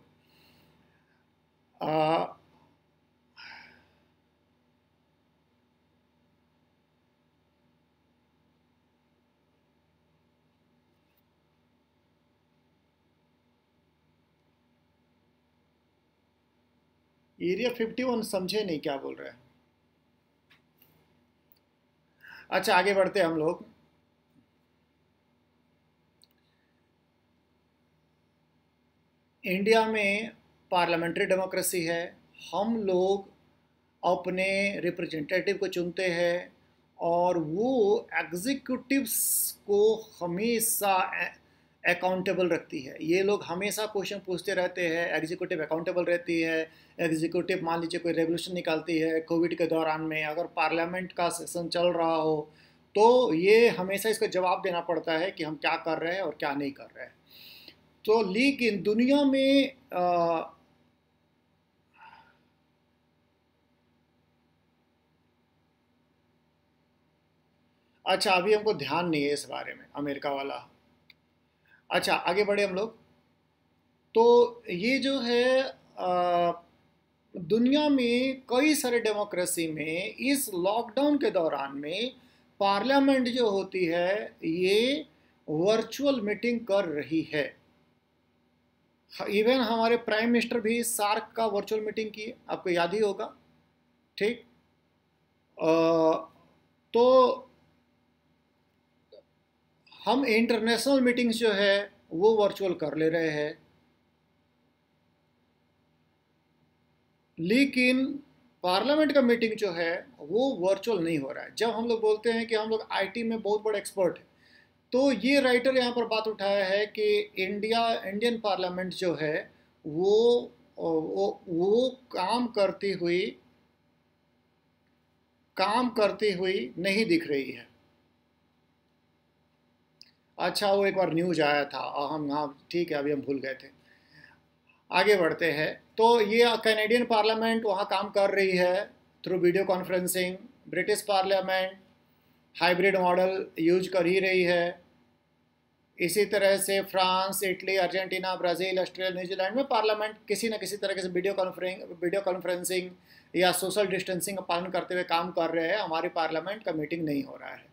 एरिया 51 समझे नहीं क्या बोल रहे हैं। अच्छा, आगे बढ़ते हैं हम लोग। इंडिया में पार्लियामेंट्री डेमोक्रेसी है। हम लोग अपने रिप्रेजेंटेटिव को चुनते हैं और वो एग्जीक्यूटिव्स को हमेशा अकाउंटेबल रखती है। ये लोग हमेशा क्वेश्चन पूछते रहते हैं, एग्जीक्यूटिव अकाउंटेबल रहती है। एग्जीक्यूटिव मान लीजिए कोई रेगुलेशन निकालती है कोविड के दौरान में, अगर पार्लियामेंट का सेशन चल रहा हो तो ये हमेशा इसका जवाब देना पड़ता है कि हम क्या कर रहे हैं और क्या नहीं कर रहे हैं। तो लेकिन दुनिया में अच्छा, अभी हमको ध्यान नहीं है इस बारे में, अमेरिका वाला। अच्छा, आगे बढ़े हम लोग। तो ये जो है दुनिया में कई सारे डेमोक्रेसी में इस लॉकडाउन के दौरान में पार्लियामेंट जो होती है ये वर्चुअल मीटिंग कर रही है। इवन हमारे प्राइम मिनिस्टर भी सार्क का वर्चुअल मीटिंग की, आपको याद ही होगा। ठीक, तो हम इंटरनेशनल मीटिंग्स जो है वो वर्चुअल कर ले रहे हैं, लेकिन पार्लियामेंट का मीटिंग जो है वो वर्चुअल नहीं हो रहा है। जब हम लोग बोलते हैं कि हम लोग आईटी में बहुत बड़े एक्सपर्ट हैं, तो ये राइटर यहाँ पर बात उठाया है कि इंडियन पार्लियामेंट जो है वो काम करती हुई नहीं दिख रही है। अच्छा, वो एक बार न्यूज आया था, हम, हाँ ठीक है, अभी हम भूल गए थे। आगे बढ़ते हैं। तो ये कैनेडियन पार्लियामेंट वहाँ काम कर रही है through video conferencing. British parliament hybrid model use कर ही रही है। इसी तरह से France, Italy, Argentina, Brazil, Australia, New Zealand में पार्लियामेंट किसी न किसी तरीके से वीडियो कॉन्फ्रेंसिंग या सोशल डिस्टेंसिंग का पालन करते हुए काम कर रहे हैं। हमारी पार्लियामेंट का मीटिंग नहीं हो रहा है।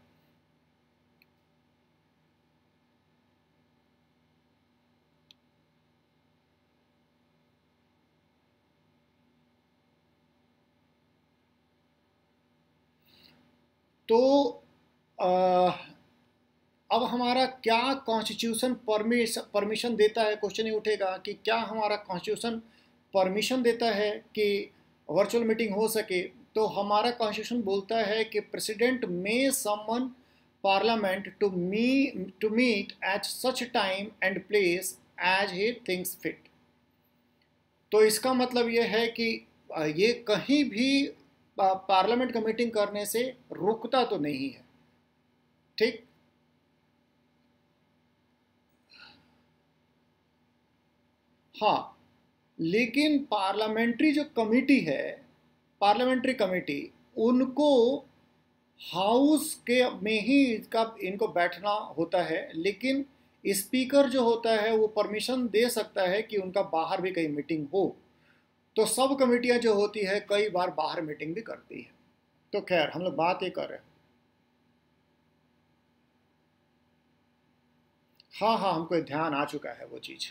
तो अब हमारा क्या कॉन्स्टिट्यूशन परमिशन देता है, क्वेश्चन ये उठेगा कि क्या हमारा कॉन्स्टिट्यूशन परमिशन देता है कि वर्चुअल मीटिंग हो सके। तो हमारा कॉन्स्टिट्यूशन बोलता है कि president may summon parliament to meet at such time and place as he thinks fit. तो इसका मतलब ये है कि ये कहीं भी पार्लियामेंट का मीटिंग करने से रुकता तो नहीं है। ठीक। हाँ, लेकिन पार्लियामेंट्री जो कमेटी है, पार्लियामेंट्री कमेटी, उनको हाउस के में ही इनको बैठना होता है। लेकिन स्पीकर जो होता है वो परमिशन दे सकता है कि उनका बाहर भी कहीं मीटिंग हो। तो सब कमेटियां जो होती है कई बार बाहर मीटिंग भी करती है। तो खैर हम लोग बात ये कर रहे हैं। हाँ हाँ, हमको ध्यान आ चुका है वो चीज़।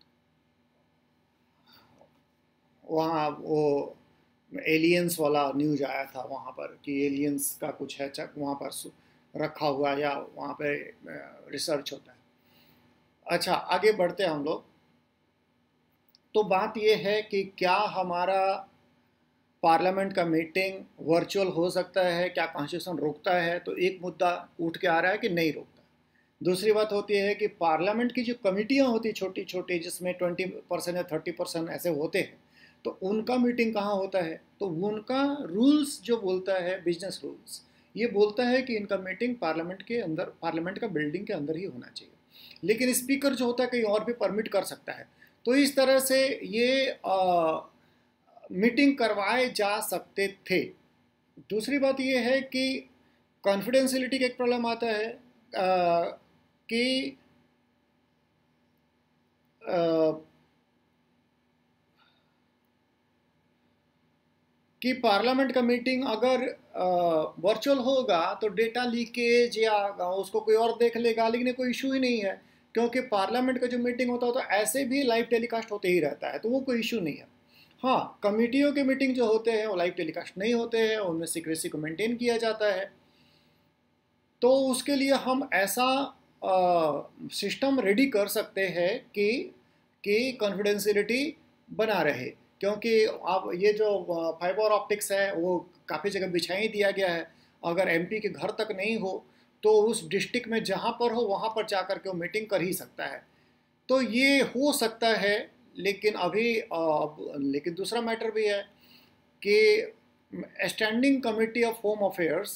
वहाँ वो एलियंस वाला न्यूज आया था वहाँ पर कि एलियंस का कुछ है चक वहाँ पर रखा हुआ या वहाँ पे रिसर्च होता है। अच्छा, आगे बढ़ते हैं हम लोग। तो बात ये है कि क्या हमारा पार्लियामेंट का मीटिंग वर्चुअल हो सकता है, क्या कॉन्स्टिट्यूशन रोकता है। तो एक मुद्दा उठ के आ रहा है कि नहीं रोकता। दूसरी बात होती है कि पार्लियामेंट की जो कमिटियां होती छोटी छोटी, जिसमें 20% या 30% ऐसे होते हैं, तो उनका मीटिंग कहाँ होता है। तो उनका रूल्स जो बोलता है, बिजनेस रूल्स, ये बोलता है कि इनका मीटिंग पार्लियामेंट के अंदर, पार्लियामेंट का बिल्डिंग के अंदर ही होना चाहिए। लेकिन स्पीकर जो होता है कहीं और भी परमिट कर सकता है। तो इस तरह से ये मीटिंग करवाए जा सकते थे। दूसरी बात ये है कि कॉन्फिडेंशियलिटी का एक प्रॉब्लम आता है कि अ, कि पार्लियामेंट का मीटिंग अगर वर्चुअल होगा तो डेटा लीकेज या उसको कोई और देख लेगा, लेकिन कोई इशू ही नहीं है, क्योंकि पार्लियामेंट का जो मीटिंग होता है तो ऐसे भी लाइव टेलीकास्ट होते ही रहता है, तो वो कोई इशू नहीं है। हाँ, कमेटियों के मीटिंग जो होते हैं वो लाइव टेलीकास्ट नहीं होते हैं, उनमें सीक्रेसी को मेंटेन किया जाता है। तो उसके लिए हम ऐसा सिस्टम रेडी कर सकते हैं कि कॉन्फिडेंशियलिटी बना रहे। क्योंकि अब ये जो फाइबर ऑप्टिक्स है वो काफ़ी जगह बिछा ही दिया गया है। अगर एमपी के घर तक नहीं हो तो उस डिस्ट्रिक्ट में जहाँ पर हो वहाँ पर जा कर के वो मीटिंग कर ही सकता है। तो ये हो सकता है। लेकिन अभी लेकिन दूसरा मैटर भी है कि standing committee of home affairs,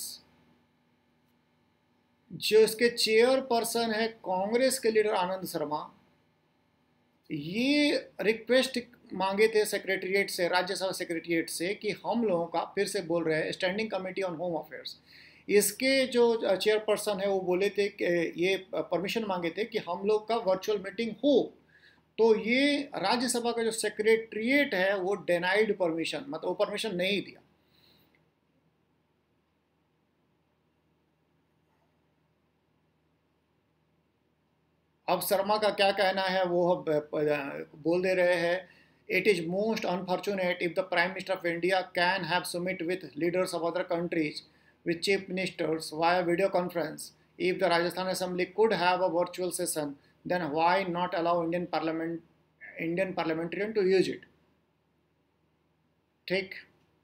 जो इसके चेयरपर्सन है कांग्रेस के लीडर आनंद शर्मा, ये रिक्वेस्ट मांगे थे सेक्रेटरीट से, राज्यसभा सेक्रेटरीट से, कि हम लोगों का, फिर से बोल रहे हैं, standing committee on home affairs, इसके जो चेयरपर्सन है वो बोले थे कि ये परमिशन मांगे थे कि हम लोग का वर्चुअल मीटिंग हो। तो ये राज्यसभा का जो सेक्रेटरीट है वो डिनाइड परमिशन, मतलब वो परमिशन नहीं दिया। अब शर्मा का क्या कहना है वो बोल दे रहे हैं, it is most unfortunate if the prime minister of India can have summit with leaders of other countries with chief ministers via video conference. If the Rajasthan Assembly could have a virtual session, then why not allow Indian parliamentarian to use it? ठीक।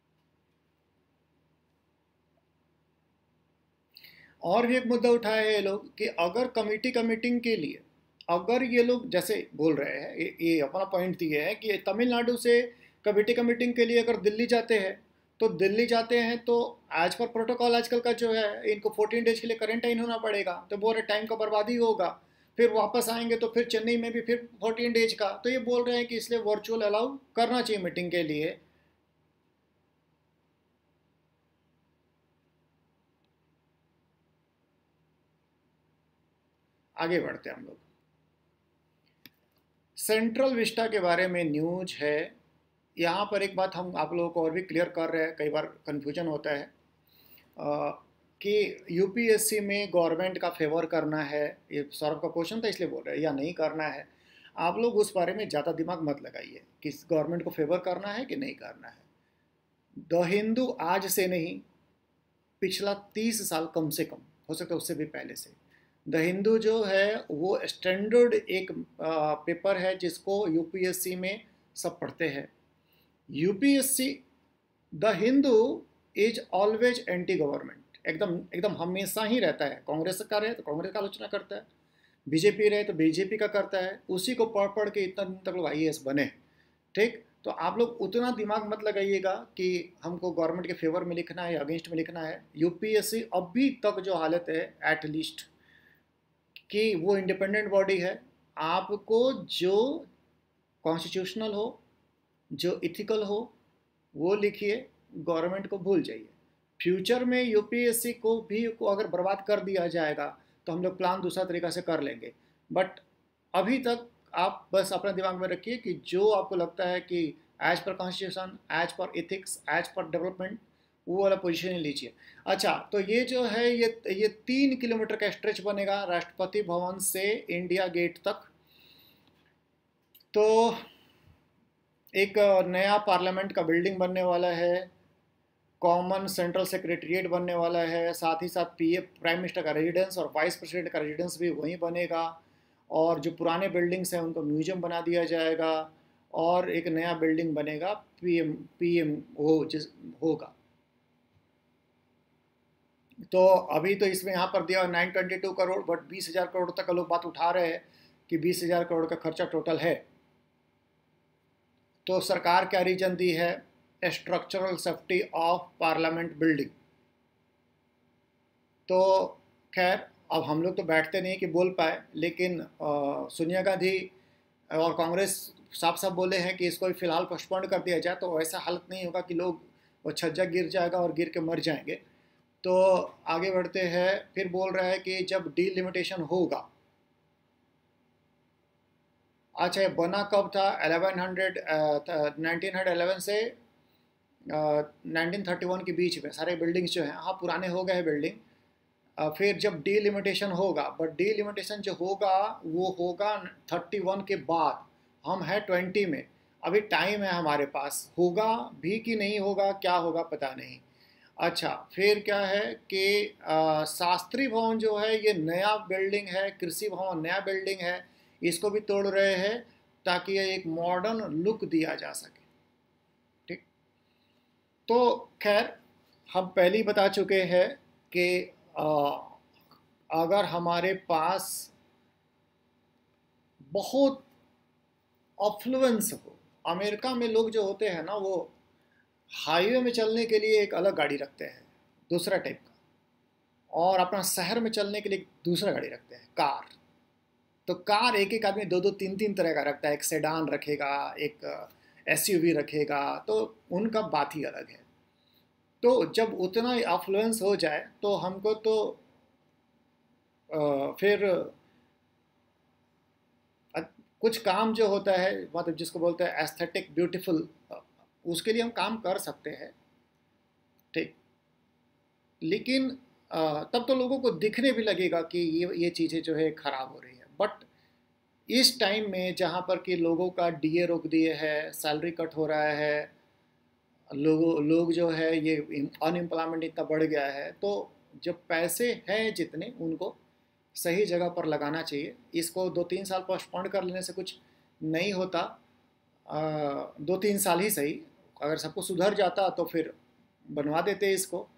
और भी एक मुद्दा उठाया है ये लोग कि अगर कमेटी का मीटिंग के लिए, अगर ये लोग जैसे बोल रहे हैं, ये अपना पॉइंट दिए है कि तमिलनाडु से कमेटी का मीटिंग के लिए अगर दिल्ली जाते हैं, तो दिल्ली जाते हैं तो एज पर प्रोटोकॉल आजकल का जो है, इनको 14 डेज के लिए क्वारंटाइन होना पड़ेगा, तो बोल रहे टाइम का बर्बादी होगा। फिर वापस आएंगे तो फिर चेन्नई में भी फिर 14 डेज का, तो ये बोल रहे हैं कि इसलिए वर्चुअल अलाउ करना चाहिए मीटिंग के लिए। आगे बढ़ते हैं हम लोग। सेंट्रल विस्टा के बारे में न्यूज है। यहाँ पर एक बात हम आप लोगों को और भी क्लियर कर रहे हैं, कई बार कन्फ्यूजन होता है कि यूपीएससी में गवर्नमेंट का फेवर करना है, ये सौरभ का क्वेश्चन था इसलिए बोल रहे हैं, या नहीं करना है। आप लोग उस बारे में ज़्यादा दिमाग मत लगाइए कि गवर्नमेंट को फेवर करना है कि नहीं करना है। द हिंदू आज से नहीं, पिछला 30 साल कम से कम, हो सकता है उससे भी पहले से, द हिंदू जो है वो स्टैंडर्ड एक पेपर है जिसको यूपीएससी में सब पढ़ते हैं। UPSC, the Hindu is always anti government, एकदम एकदम हमेशा ही रहता है। कांग्रेस का रहे तो कांग्रेस का आलोचना करता है, बीजेपी रहे तो बीजेपी का करता है, उसी को पढ़ पढ़ के इतना दिन तक लोग आईएएस बने। ठीक, तो आप लोग उतना दिमाग मत लगाइएगा कि हमको गवर्नमेंट के फेवर में लिखना है या अगेंस्ट में लिखना है। यूपीएससी अभी तक जो हालत है एट लीस्ट कि वो इंडिपेंडेंट बॉडी है। आपको जो कॉन्स्टिट्यूशनल हो, जो इथिकल हो, वो लिखिए, गवर्नमेंट को भूल जाइए। फ्यूचर में यूपीएससी को भी को अगर बर्बाद कर दिया जाएगा तो हम लोग प्लान दूसरा तरीका से कर लेंगे, बट अभी तक आप बस अपने दिमाग में रखिए कि जो आपको लगता है कि as per constitution, as per ethics, as per development, वो वाला पोजीशन ही लीजिए। अच्छा, तो ये जो है ये 3 किलोमीटर का स्ट्रेच बनेगा राष्ट्रपति भवन से इंडिया गेट तक। तो एक नया पार्लियामेंट का बिल्डिंग बनने वाला है, कॉमन सेंट्रल सेक्रेटरीट बनने वाला है, साथ ही साथ प्राइम मिनिस्टर का रेजिडेंस और वाइस प्रेसिडेंट का रेजिडेंस भी वहीं बनेगा, और जो पुराने बिल्डिंग्स हैं उनको म्यूजियम बना दिया जाएगा, और एक नया बिल्डिंग बनेगा पीएम जिस होगा। तो अभी तो इसमें यहाँ पर दिया 922 करोड़, बट 20,000 करोड़ तक का लोग बात उठा रहे हैं कि 20,000 करोड़ का खर्चा टोटल है। तो सरकार क्या रीजन दी है? Structural safety of parliament building. तो खैर, अब हम लोग तो बैठते नहीं कि बोल पाए, लेकिन सोनिया गांधी और कांग्रेस साफ साफ बोले हैं कि इसको फिलहाल पोस्टपोन कर दिया जाए, तो ऐसा हालत नहीं होगा कि लोग वो छज्जा गिर जाएगा और गिर के मर जाएंगे। तो आगे बढ़ते हैं, फिर बोल रहा है कि जब डीलिमिटेशन होगा। अच्छा, ये बना कब था? 1911 से 1931 के बीच में सारे बिल्डिंग्स जो हैं, हाँ पुराने हो गए हैं बिल्डिंग। फिर जब डीलिमिटेशन होगा, बट डीलिमिटेशन जो होगा वो होगा 31 के बाद। हम हैं 20 में, अभी टाइम है हमारे पास, होगा भी कि नहीं होगा, क्या होगा पता नहीं। अच्छा, फिर क्या है कि शास्त्री भवन जो है ये नया बिल्डिंग है, कृषि भवन नया बिल्डिंग है, इसको भी तोड़ रहे हैं ताकि ये एक मॉडर्न लुक दिया जा सके। ठीक, तो खैर हम पहले ही बता चुके हैं कि अगर हमारे पास बहुत अफ्लुएंस हो, अमेरिका में लोग जो होते हैं ना, वो हाईवे में चलने के लिए एक अलग गाड़ी रखते हैं दूसरा टाइप का, और अपना शहर में चलने के लिए दूसरा गाड़ी रखते हैं, कार। तो कार एक एक आदमी दो दो तीन तीन तरह का रखता है, एक सेडान रखेगा, एक एसयूवी रखेगा, तो उनका बात ही अलग है। तो जब उतना अफ्लुएंस हो जाए तो हमको तो फिर कुछ काम जो होता है, मतलब जिसको बोलते हैं एस्थेटिक ब्यूटीफुल, उसके लिए हम काम कर सकते हैं। ठीक, लेकिन तब तो लोगों को दिखने भी लगेगा कि ये चीज़ें जो है ख़राब हो रही है। बट इस टाइम में जहाँ पर कि लोगों का डीए रोक दिए है, सैलरी कट हो रहा है, लोग जो है ये अनएम्प्लॉयमेंट इतना बढ़ गया है, तो जब पैसे हैं जितने, उनको सही जगह पर लगाना चाहिए। इसको 2-3 साल पोस्टपोन कर लेने से कुछ नहीं होता, 2-3 साल ही सही, अगर सब कुछ सुधर जाता तो फिर बनवा देते इसको।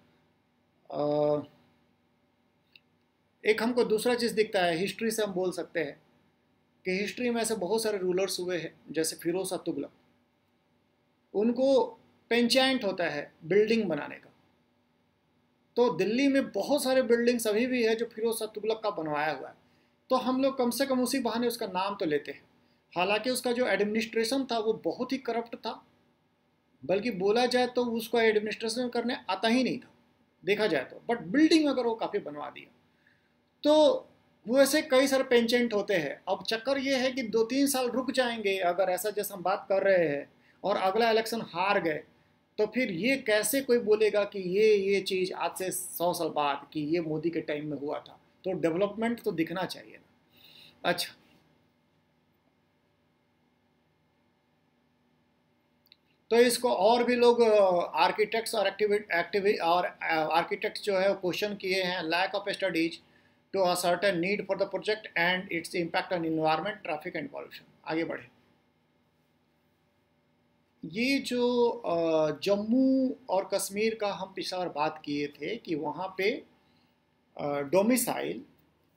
एक हमको दूसरा चीज़ दिखता है, हिस्ट्री से हम बोल सकते हैं कि हिस्ट्री में ऐसे बहुत सारे रूलर्स हुए हैं, जैसे फिरोज शाह तुगलक, उनको पेंचेंट होता है बिल्डिंग बनाने का। तो दिल्ली में बहुत सारे बिल्डिंग्स अभी भी है जो फिरोज शाह तुगलक का बनवाया हुआ है, तो हम लोग कम से कम उसी बहाने उसका नाम तो लेते हैं। हालांकि उसका जो एडमिनिस्ट्रेशन था वो बहुत ही करप्ट था, बल्कि बोला जाए तो उसको एडमिनिस्ट्रेशन करने आता ही नहीं था देखा जाए तो, बट बिल्डिंग अगर वो काफ़ी बनवा दिया। तो वो ऐसे कई सारे पेंचेंट होते हैं। अब चक्कर ये है कि 2-3 साल रुक जाएंगे अगर ऐसा जैसा हम बात कर रहे हैं, और अगला इलेक्शन हार गए, तो फिर ये कैसे कोई बोलेगा कि ये चीज़ आज से 100 साल बाद कि ये मोदी के टाइम में हुआ था। तो डेवलपमेंट तो दिखना चाहिए ना। अच्छा, तो इसको और भी लोग आर्किटेक्ट्स और एक्टिविट और आर्किटेक्ट्स जो है क्वेश्चन किए हैं, lack of studies to a certain need for the project and its impact on environment, traffic and pollution. आगे बढ़े। ये जो जम्मू और कश्मीर का हम पिछला बार बात किए थे कि वहाँ पे डोमिसाइल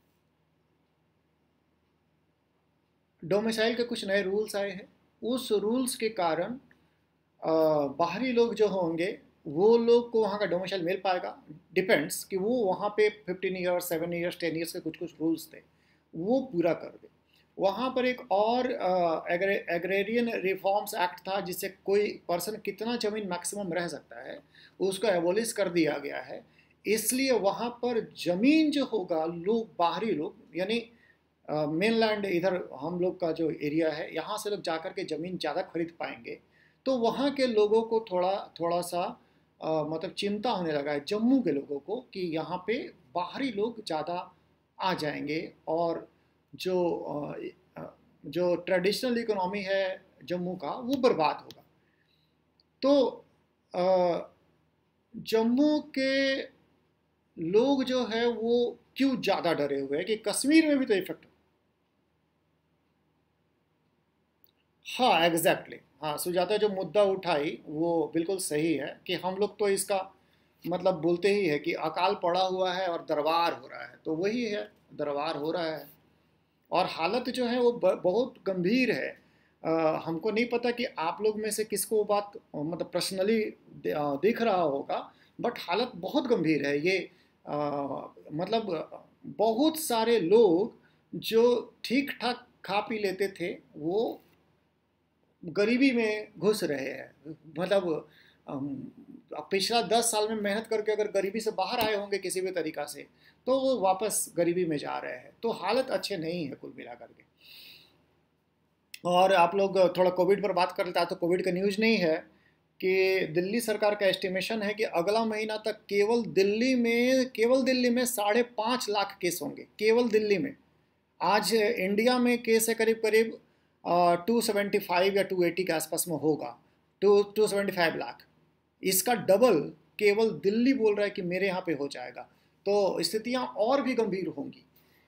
डोमिसाइल के कुछ नए रूल्स आए हैं। उस रूल्स के कारण बाहरी लोग जो होंगे वो लोग को वहाँ का डोमिसाइल मिल पाएगा। डिपेंड्स कि वो वहाँ पे 15 ईयर्स, 7 ईयर्स, 10 ईयर्स के कुछ कुछ रूल्स थे, वो पूरा कर दे। वहाँ पर एक और एग्रेरियन रिफॉर्म्स एक्ट था, जिससे कोई पर्सन कितना ज़मीन मैक्सिमम रह सकता है उसको एबोलिश कर दिया गया है। इसलिए वहाँ पर ज़मीन जो होगा, लोग बाहरी लोग यानी मेनलैंड इधर हम लोग का जो एरिया है, यहाँ से लोग जाकर के ज़मीन ज़्यादा खरीद पाएंगे। तो वहाँ के लोगों को थोड़ा थोड़ा सा मतलब चिंता होने लगा है, जम्मू के लोगों को, कि यहाँ पे बाहरी लोग ज़्यादा आ जाएंगे और जो जो ट्रेडिशनल इकोनॉमी है जम्मू का वो बर्बाद होगा। तो जम्मू के लोग जो है वो क्यों ज़्यादा डरे हुए हैं कि कश्मीर में भी तो इफेक्ट। हाँ, एग्जैक्टली हाँ, सुजाता जो मुद्दा उठाई वो बिल्कुल सही है कि हम लोग तो इसका मतलब बोलते ही है कि अकाल पड़ा हुआ है और दरबार हो रहा है, तो वही है, दरबार हो रहा है। और हालत जो है वो बहुत गंभीर है। हमको नहीं पता कि आप लोग में से किसको वो बात मतलब पर्सनली दिख रहा होगा, बट हालत बहुत गंभीर है। ये मतलब बहुत सारे लोग जो ठीक ठाक खा पी लेते थे वो गरीबी में घुस रहे हैं। मतलब पिछला 10 साल में मेहनत करके अगर गरीबी से बाहर आए होंगे किसी भी तरीका से, तो वो वापस गरीबी में जा रहे हैं। तो हालत अच्छे नहीं है कुल मिला करके। और आप लोग थोड़ा कोविड पर बात कर लेते हैं, तो कोविड का न्यूज़ नहीं है कि दिल्ली सरकार का एस्टिमेशन है कि अगला महीना तक केवल दिल्ली में 5.5 लाख केस होंगे, केवल दिल्ली में। आज इंडिया में केस है करीब करीब 275 या 280 के आसपास में होगा, 275 लाख। इसका डबल केवल दिल्ली बोल रहा है कि मेरे यहाँ पे हो जाएगा। तो स्थितियाँ और भी गंभीर होंगी।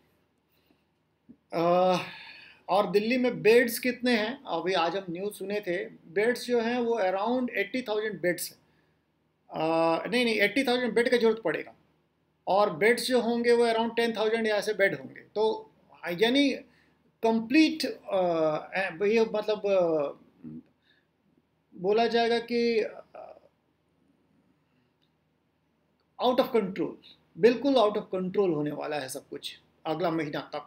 और दिल्ली में बेड्स कितने हैं, अभी आज हम न्यूज़ सुने थे, बेड्स जो हैं वो अराउंड 80,000 बेड्स हैं। नहीं नहीं, 80,000 बेड का जरूरत पड़ेगा, और बेड्स जो होंगे वो अराउंड 10,000 या ऐसे बेड होंगे। तो यानी कंप्लीट ये मतलब बोला जाएगा कि आउट ऑफ कंट्रोल, बिल्कुल आउट ऑफ कंट्रोल होने वाला है सब कुछ अगला महीना तक।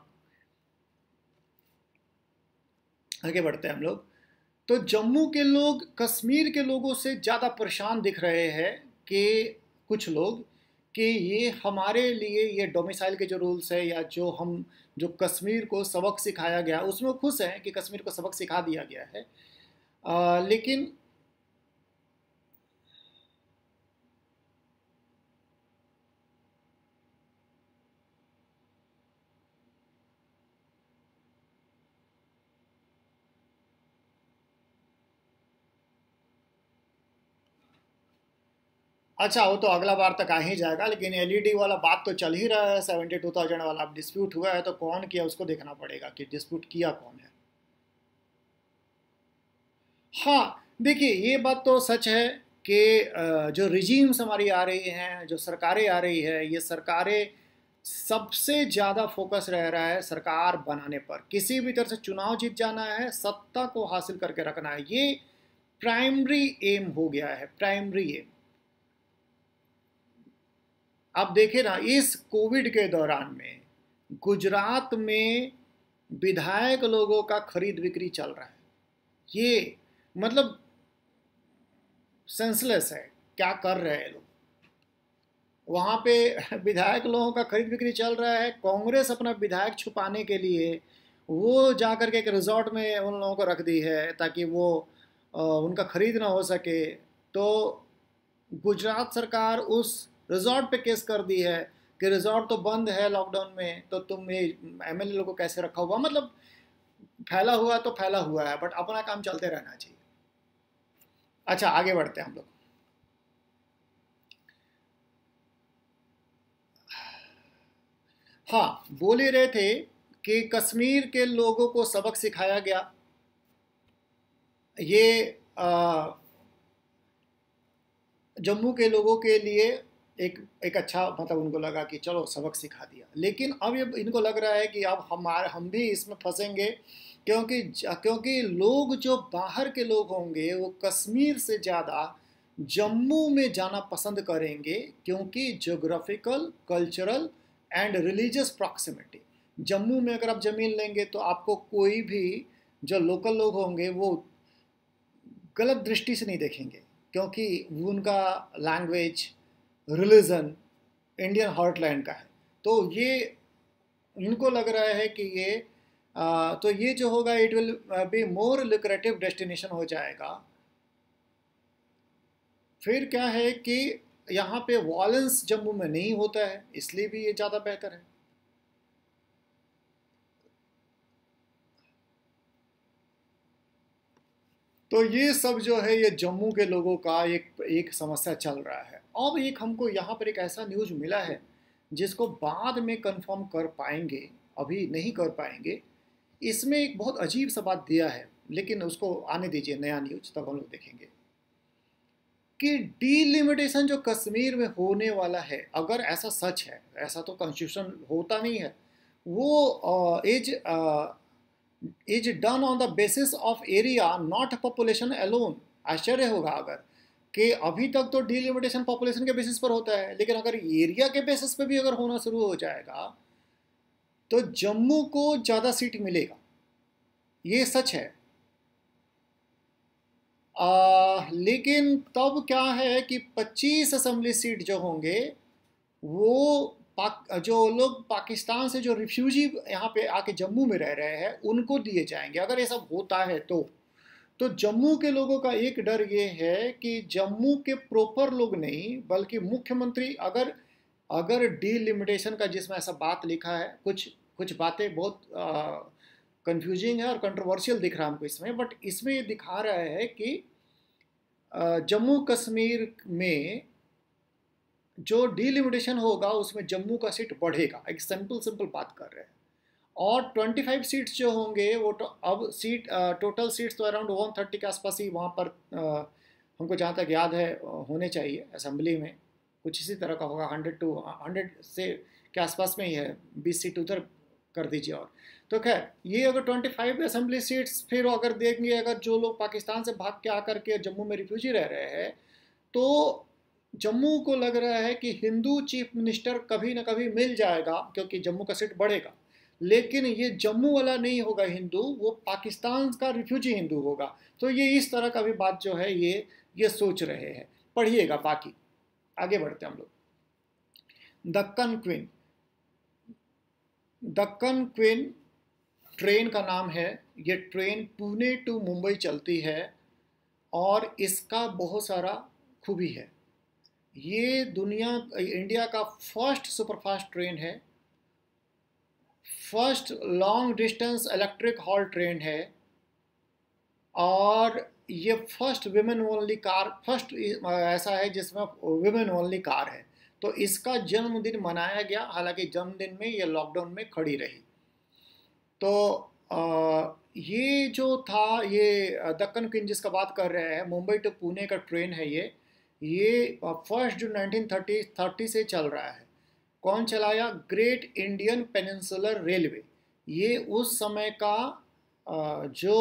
आगे बढ़ते हैं हम लोग। तो जम्मू के लोग कश्मीर के लोगों से ज़्यादा परेशान दिख रहे हैं कि कुछ लोग, कि ये हमारे लिए ये डोमिसाइल के जो रूल्स है या जो कश्मीर को सबक सिखाया गया उसमें खुश हैं कि कश्मीर को सबक सिखा दिया गया है। लेकिन अच्छा, वो तो अगला बार तक आ ही जाएगा, लेकिन एलईडी वाला बात तो चल ही रहा है। 72,000 वाला अब डिस्प्यूट हुआ है, तो कौन किया उसको देखना पड़ेगा कि डिस्प्यूट किया कौन है। हाँ, देखिए ये बात तो सच है कि जो रिजीम्स हमारी आ रही हैं, जो सरकारें आ रही है, ये सरकारें सबसे ज़्यादा फोकस रह रहा है सरकार बनाने पर। किसी भी तरह से चुनाव जीत जाना है, सत्ता को हासिल करके रखना है, ये प्राइमरी एम हो गया है, प्राइमरी एम। आप देखें ना, इस कोविड के दौरान में गुजरात में विधायक लोगों का खरीद बिक्री चल रहा है। ये मतलब सेंसलेस है, क्या कर रहे हैं लोग। वहाँ पे विधायक लोगों का खरीद बिक्री चल रहा है। कांग्रेस अपना विधायक छुपाने के लिए वो जा कर के एक रिजॉर्ट में उन लोगों को रख दी है ताकि वो उनका खरीद ना हो सके। तो गुजरात सरकार उस रिजॉर्ट पे केस कर दी है कि रिजॉर्ट तो बंद है लॉकडाउन में, तो तुम ये एमएलए लोगों को कैसे रखा हुआ। मतलब फैला हुआ तो फैला हुआ है, बट अपना काम चलते रहना चाहिए। अच्छा, आगे बढ़ते हैं हम लोग। हाँ, बोल ही रहे थे कि कश्मीर के लोगों को सबक सिखाया गया। ये जम्मू के लोगों के लिए एक अच्छा, मतलब उनको लगा कि चलो सबक सिखा दिया। लेकिन अब ये इनको लग रहा है कि अब हम भी इसमें फंसेंगे, क्योंकि लोग जो बाहर के लोग होंगे वो कश्मीर से ज़्यादा जम्मू में जाना पसंद करेंगे, क्योंकि geographical, cultural and religious proximity. Jammu में अगर आप ज़मीन लेंगे तो आपको कोई भी जो लोकल लोग होंगे वो गलत दृष्टि से नहीं देखेंगे, क्योंकि उनका लैंग्वेज, रिलीजन इंडियन हार्टलैंड का है। तो ये इनको लग रहा है कि तो ये जो होगा it will be more lucrative destination हो जाएगा। फिर क्या है कि यहाँ पे वॉयलेंस जम्मू में नहीं होता है, इसलिए भी ये ज़्यादा बेहतर है। तो ये सब जो है ये जम्मू के लोगों का एक एक समस्या चल रहा है। अब एक हमको यहाँ पर एक ऐसा न्यूज़ मिला है जिसको बाद में कंफर्म कर पाएंगे, अभी नहीं कर पाएंगे। इसमें एक बहुत अजीब सा बात दिया है, लेकिन उसको आने दीजिए, नया न्यूज़, तब हम लोग देखेंगे कि डीलिमिटेशन जो कश्मीर में होने वाला है, अगर ऐसा सच है, ऐसा तो कॉन्स्टिट्यूशन होता नहीं है, वो is done on the basis of area not population alone. आश्चर्य होगा अगर कि अभी तक तो डीलिमिटेशन पॉपुलेशन के बेसिस पर होता है, लेकिन अगर एरिया के बेसिस पर भी अगर होना शुरू हो जाएगा तो जम्मू को ज़्यादा सीट मिलेगा, ये सच है। लेकिन तब क्या है कि 25 असेंबली सीट जो होंगे वो जो लोग पाकिस्तान से जो रिफ्यूजी यहाँ पे आके जम्मू में रह रहे हैं उनको दिए जाएंगे, अगर ये सब होता है तो जम्मू के लोगों का एक डर ये है कि जम्मू के प्रॉपर लोग नहीं, बल्कि मुख्यमंत्री, अगर अगर डीलिमिटेशन का जिसमें ऐसा बात लिखा है, कुछ कुछ बातें बहुत कंफ्यूजिंग है और कंट्रोवर्शियल दिख रहा है हमको इसमें, बट इसमें ये दिखा रहा है कि जम्मू कश्मीर में जो डीलिमिटेशन होगा उसमें जम्मू का सीट बढ़ेगा। एक सिंपल सिंपल बात कर रहे हैं। और 25 सीट्स जो होंगे वो तो अब टोटल सीट्स तो अराउंड 130 के आसपास ही वहाँ पर हमको जहाँ तक याद है होने चाहिए असेंबली में, कुछ इसी तरह का होगा। 100 से के आसपास में ही है, 20 सीट उधर कर दीजिए। और तो खैर ये अगर 25 असेंबली सीट्स, फिर अगर देखेंगे अगर जो लोग पाकिस्तान से भाग के आकर के जम्मू में रिफ्यूजी रह रहे हैं, तो जम्मू को लग रहा है कि हिंदू चीफ मिनिस्टर कभी ना कभी मिल जाएगा, क्योंकि जम्मू का सीट बढ़ेगा। लेकिन ये जम्मू वाला नहीं होगा हिंदू, वो पाकिस्तान का रिफ्यूजी हिंदू होगा। तो ये इस तरह का भी बात जो है ये सोच रहे हैं। पढ़िएगा बाकी, आगे बढ़ते हैं हम लोग। Deccan queen, Deccan queen train का नाम है। ये ट्रेन पुणे टू मुंबई चलती है और इसका बहुत सारा खूबी है। ये इंडिया का फर्स्ट सुपरफास्ट ट्रेन है, first long distance electric hauled train है, और ये first women only car, first ऐसा है जिसमें विमेन ओनली कार है। तो इसका जन्मदिन मनाया गया, हालांकि जन्मदिन में ये लॉकडाउन में खड़ी रही। तो ये जो था ये दक्कन क्वीन जिसका बात कर रहे हैं, मुंबई टू पुणे का ट्रेन है ये 1 जून 1930 से चल रहा है। कौन चलाया? Great Indian peninsular railway. ये उस समय का जो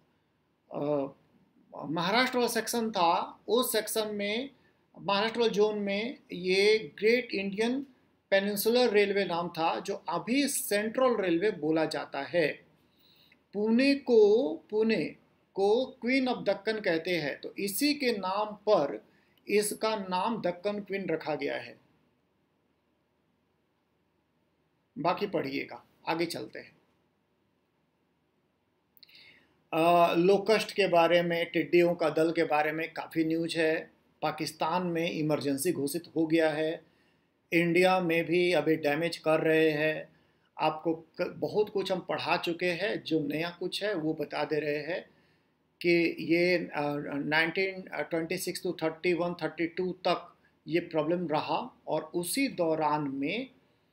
महाराष्ट्र वाला सेक्शन था, उस सेक्शन में, महाराष्ट्र वाला जोन में, ये ग्रेट इंडियन पेनिनसुलर रेलवे नाम था, जो अभी सेंट्रल रेलवे बोला जाता है। पुणे को क्वीन ऑफ दक्कन कहते हैं, तो इसी के नाम पर इसका नाम दक्कन क्वीन रखा गया है। बाकी पढ़िएगा, आगे चलते हैं। लोकस्ट के बारे में, टिड्डियों का दल के बारे में काफ़ी न्यूज है। पाकिस्तान में इमरजेंसी घोषित हो गया है, इंडिया में भी अभी डैमेज कर रहे हैं। आपको बहुत कुछ हम पढ़ा चुके हैं, जो नया कुछ है वो बता दे रहे हैं कि ये 1926 टू 31-32 तक ये प्रॉब्लम रहा, और उसी दौरान में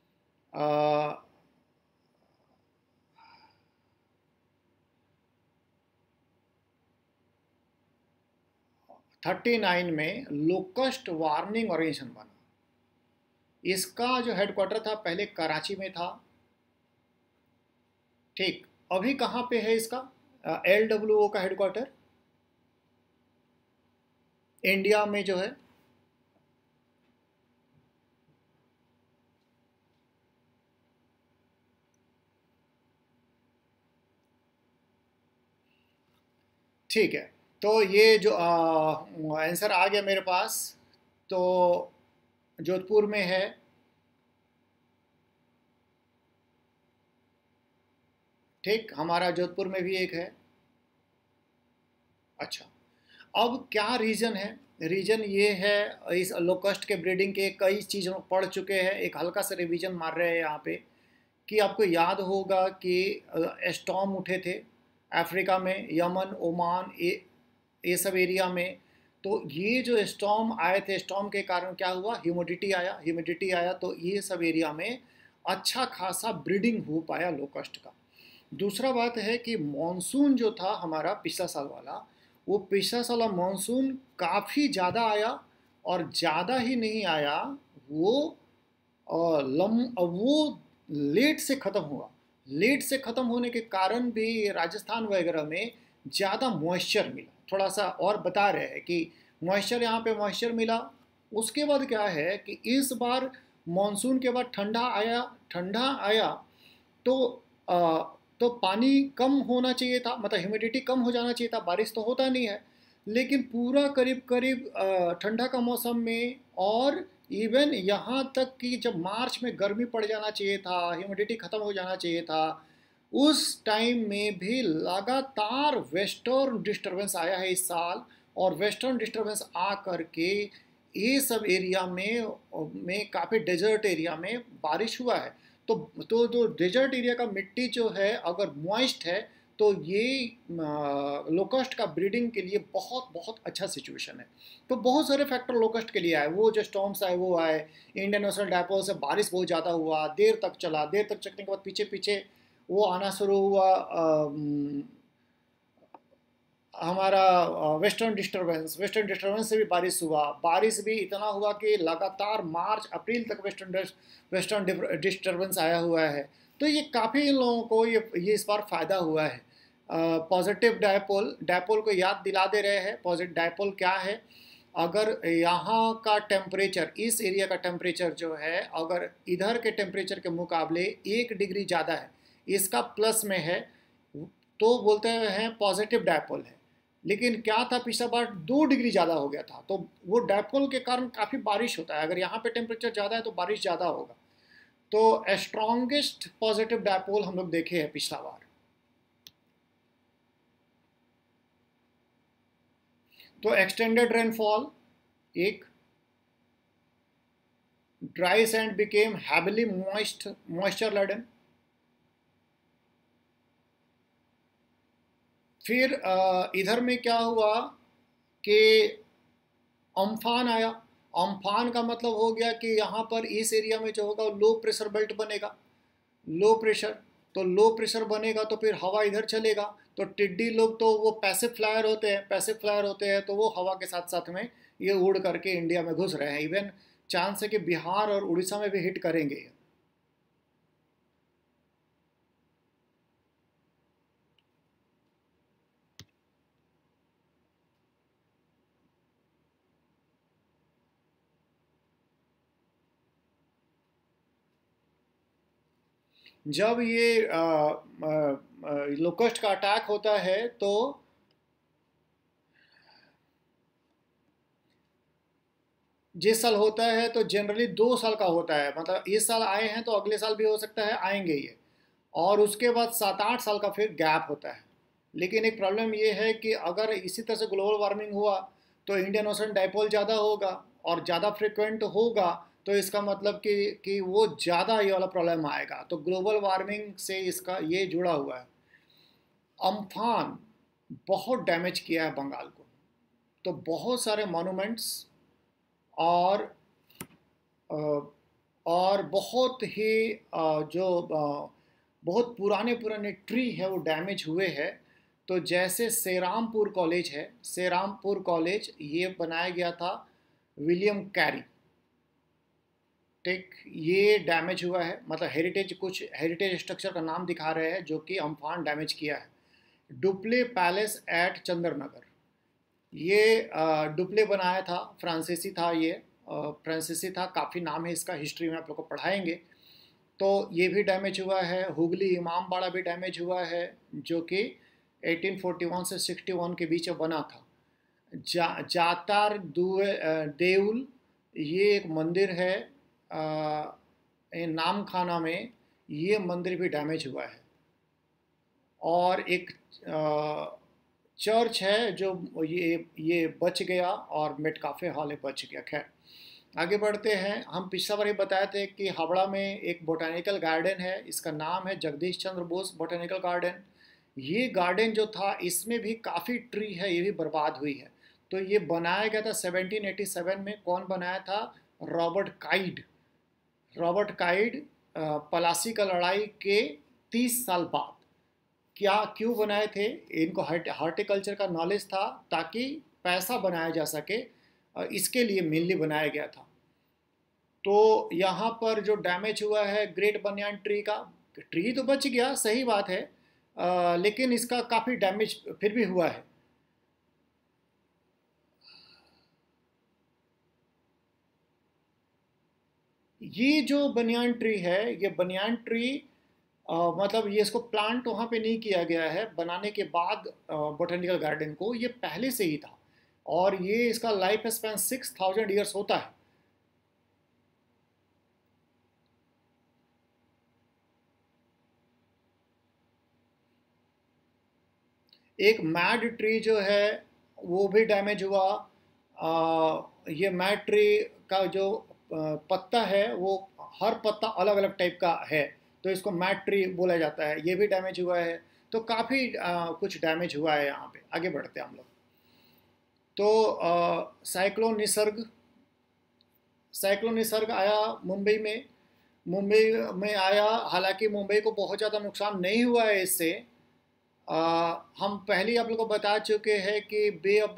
39 में लोकस्ट वार्निंग ऑर्गेनाइजेशन बना। इसका जो हेडक्वार्टर था पहले कराची में था, ठीक। अभी कहाँ पे है इसका LWO का हेडक्वार्टर? इंडिया में जो है, ठीक है। तो ये जो आंसर आ गया मेरे पास, तो जोधपुर में है। ठीक, हमारा जोधपुर में भी एक है। अच्छा, अब क्या रीज़न है? रीज़न ये है, इस लोकस्ट के ब्रीडिंग के कई चीज़ों पढ़ चुके हैं, एक हल्का सा रिवीजन मार रहे हैं यहाँ पे, कि आपको याद होगा कि स्टॉर्म उठे थे अफ्रीका में, यमन, ओमान, ये सब एरिया में। तो ये जो स्टॉर्म आए थे, स्टॉर्म के कारण क्या हुआ, ह्यूमिडिटी आया, तो ये सब एरिया में अच्छा खासा ब्रीडिंग हो पाया लोकस्ट का। दूसरा बात है कि मॉनसून जो था हमारा पिछला साल वाला, वो पिछला साल मॉनसून काफ़ी ज़्यादा आया, और ज़्यादा ही नहीं आया, वो वो लेट से ख़त्म हुआ। लेट से ख़त्म होने के कारण भी राजस्थान वगैरह में ज़्यादा मॉइस्चर मिला। थोड़ा सा और बता रहे हैं कि मॉइस्चर, यहाँ पे मॉइस्चर मिला। उसके बाद क्या है कि इस बार मॉनसून के बाद ठंडा आया, तो आ, तो पानी कम होना चाहिए था, मतलब ह्यूमिडिटी कम हो जाना चाहिए था, बारिश तो होता नहीं है। लेकिन पूरा करीब करीब ठंडा का मौसम में, और इवन यहाँ तक कि जब मार्च में गर्मी पड़ जाना चाहिए था, ह्यूमिडिटी ख़त्म हो जाना चाहिए था, उस टाइम में भी लगातार वेस्टर्न डिस्टर्बेंस आया है इस साल। और वेस्टर्न डिस्टर्बेंस आ करके ये सब एरिया में काफ़ी डेजर्ट एरिया में बारिश हुआ है। तो डेजर्ट एरिया का मिट्टी जो है अगर मॉइस्ट है, तो ये लोकस्ट का ब्रीडिंग के लिए बहुत बहुत अच्छा सिचुएशन है। तो बहुत सारे फैक्टर लोकस्ट के लिए आए, वो जो स्टॉर्म्स आए वो आए, इंडियन ओशन डायपोल से बारिश बहुत ज़्यादा हुआ, देर तक चला, देर तक चलने के बाद पीछे पीछे वो आना शुरू हुआ, हमारा वेस्टर्न डिस्टर्बेंस से भी बारिश हुआ। बारिश भी इतना हुआ कि लगातार मार्च अप्रैल तक वेस्टर्न डिस्टर्बेंस आया हुआ है। तो ये काफ़ी इन लोगों को ये इस बार फ़ायदा हुआ है। पॉजिटिव डायपोल को याद दिला दे रहे हैं। पॉजिटिव डायपोल क्या है? अगर यहाँ का टेम्परेचर, इस एरिया का टेम्परेचर जो है, अगर इधर के टेम्परेचर के मुकाबले 1 डिग्री ज़्यादा है, इसका प्लस में है, तो बोलते हैं पॉजिटिव डायपोल है। लेकिन क्या था, पिछला बार 2 डिग्री ज़्यादा हो गया था, तो वो डायपोल के कारण काफ़ी बारिश होता है। अगर यहाँ पे टेम्परेचर ज़्यादा है तो बारिश ज़्यादा होगा। तो स्ट्रॉन्गेस्ट पॉजिटिव डायपोल हम लोग देखे हैं पिछला बार। तो एक्सटेंडेड रेनफॉल, एक dry sand became heavily moisture laden. फिर इधर में क्या हुआ कि अम्फान आया। अम्फान का मतलब हो गया कि यहाँ पर इस एरिया में जो होगा लो प्रेशर बेल्ट बनेगा, लो प्रेशर। तो लो प्रेशर बनेगा तो फिर हवा इधर चलेगा, तो टिड्डी लोग तो वो पैसिव फ्लायर होते हैं, तो वो हवा के साथ साथ में ये उड़ करके इंडिया में घुस रहे हैं। इवन चांस है कि बिहार और उड़ीसा में भी हिट करेंगे। जब ये लोकस्ट का अटैक होता है, तो जिस साल होता है तो जनरली 2 साल का होता है, मतलब इस साल आए हैं तो अगले साल भी हो सकता है, आएंगे ये, और उसके बाद 7-8 साल का फिर गैप होता है। लेकिन एक प्रॉब्लम ये है कि अगर इसी तरह से ग्लोबल वार्मिंग हुआ तो इंडियन ओशन डाइपोल ज़्यादा होगा और ज़्यादा फ्रिक्वेंट होगा, तो इसका मतलब कि वो ज़्यादा ये वाला प्रॉब्लम आएगा। तो ग्लोबल वार्मिंग से इसका ये जुड़ा हुआ है। अम्फान बहुत डैमेज किया है बंगाल को, तो बहुत सारे मॉन्यूमेंट्स और अ, और बहुत ही जो बहुत पुराने पुराने ट्री है वो डैमेज हुए हैं। तो जैसे सेरामपुर कॉलेज है, सेरामपुर कॉलेज ये बनाया गया था विलियम कैरी, ठीक, ये डैमेज हुआ है, मतलब हेरिटेज, कुछ हेरिटेज स्ट्रक्चर का नाम दिखा रहे हैं जो कि अम्फान डैमेज किया है। डुप्ले पैलेस एट चंद्रनगर, ये डुप्ले बनाया था, फ्रांसीसी था ये, फ्रांसीसी था, काफ़ी नाम है इसका, हिस्ट्री में आप लोग को पढ़ाएंगे। तो ये भी डैमेज हुआ है। हुगली इमामबाड़ा भी डैमेज हुआ है, जो कि 1841 से 61 के बीच में बना था। जातार देउल, ये एक मंदिर है नामखाना में, ये मंदिर भी डैमेज हुआ है। और एक चर्च है जो ये बच गया, और मेटकाफे हॉल बच गया। खैर आगे बढ़ते हैं। हम पिछला बार ही बताए थे कि हावड़ा में एक बोटानिकल गार्डन है, इसका नाम है जगदीश चंद्र बोस बोटानिकल गार्डन। ये गार्डन जो था इसमें भी काफ़ी ट्री है, ये भी बर्बाद हुई है। तो ये बनाया गया था 1787 में। कौन बनाया था? Robert Kyd. Robert Kyd Plassey का लड़ाई के 30 साल बाद। क्या क्यों बनाए थे? इनको हार्टिकल्चर का नॉलेज था ताकि पैसा बनाया जा सके, इसके लिए मेनली बनाया गया था। तो यहाँ पर जो डैमेज हुआ है ग्रेट बनियान ट्री का, ट्री तो बच गया, सही बात है, लेकिन इसका काफ़ी डैमेज फिर भी हुआ है। ये जो बनियान ट्री है, ये बनियान ट्री मतलब ये इसको प्लांट वहाँ पे नहीं किया गया है बनाने के बाद बोटेनिकल गार्डन को, ये पहले से ही था, और ये इसका लाइफ स्पैन 6000 ईयर्स होता है। एक मैड ट्री जो है वो भी डैमेज हुआ। ये मैड ट्री का जो पत्ता है वो हर पत्ता अलग अलग टाइप का है, तो इसको मैड ट्री बोला जाता है, ये भी डैमेज हुआ है। तो काफ़ी कुछ डैमेज हुआ है यहाँ पे। आगे बढ़ते हैं हम लोग। तो साइक्लोन निसर्ग, साइक्लोन निसर्ग आया मुंबई में। मुंबई में आया, हालांकि मुंबई को बहुत ज़्यादा नुकसान नहीं हुआ है इससे। हम पहले ही आप लोग को बता चुके हैं कि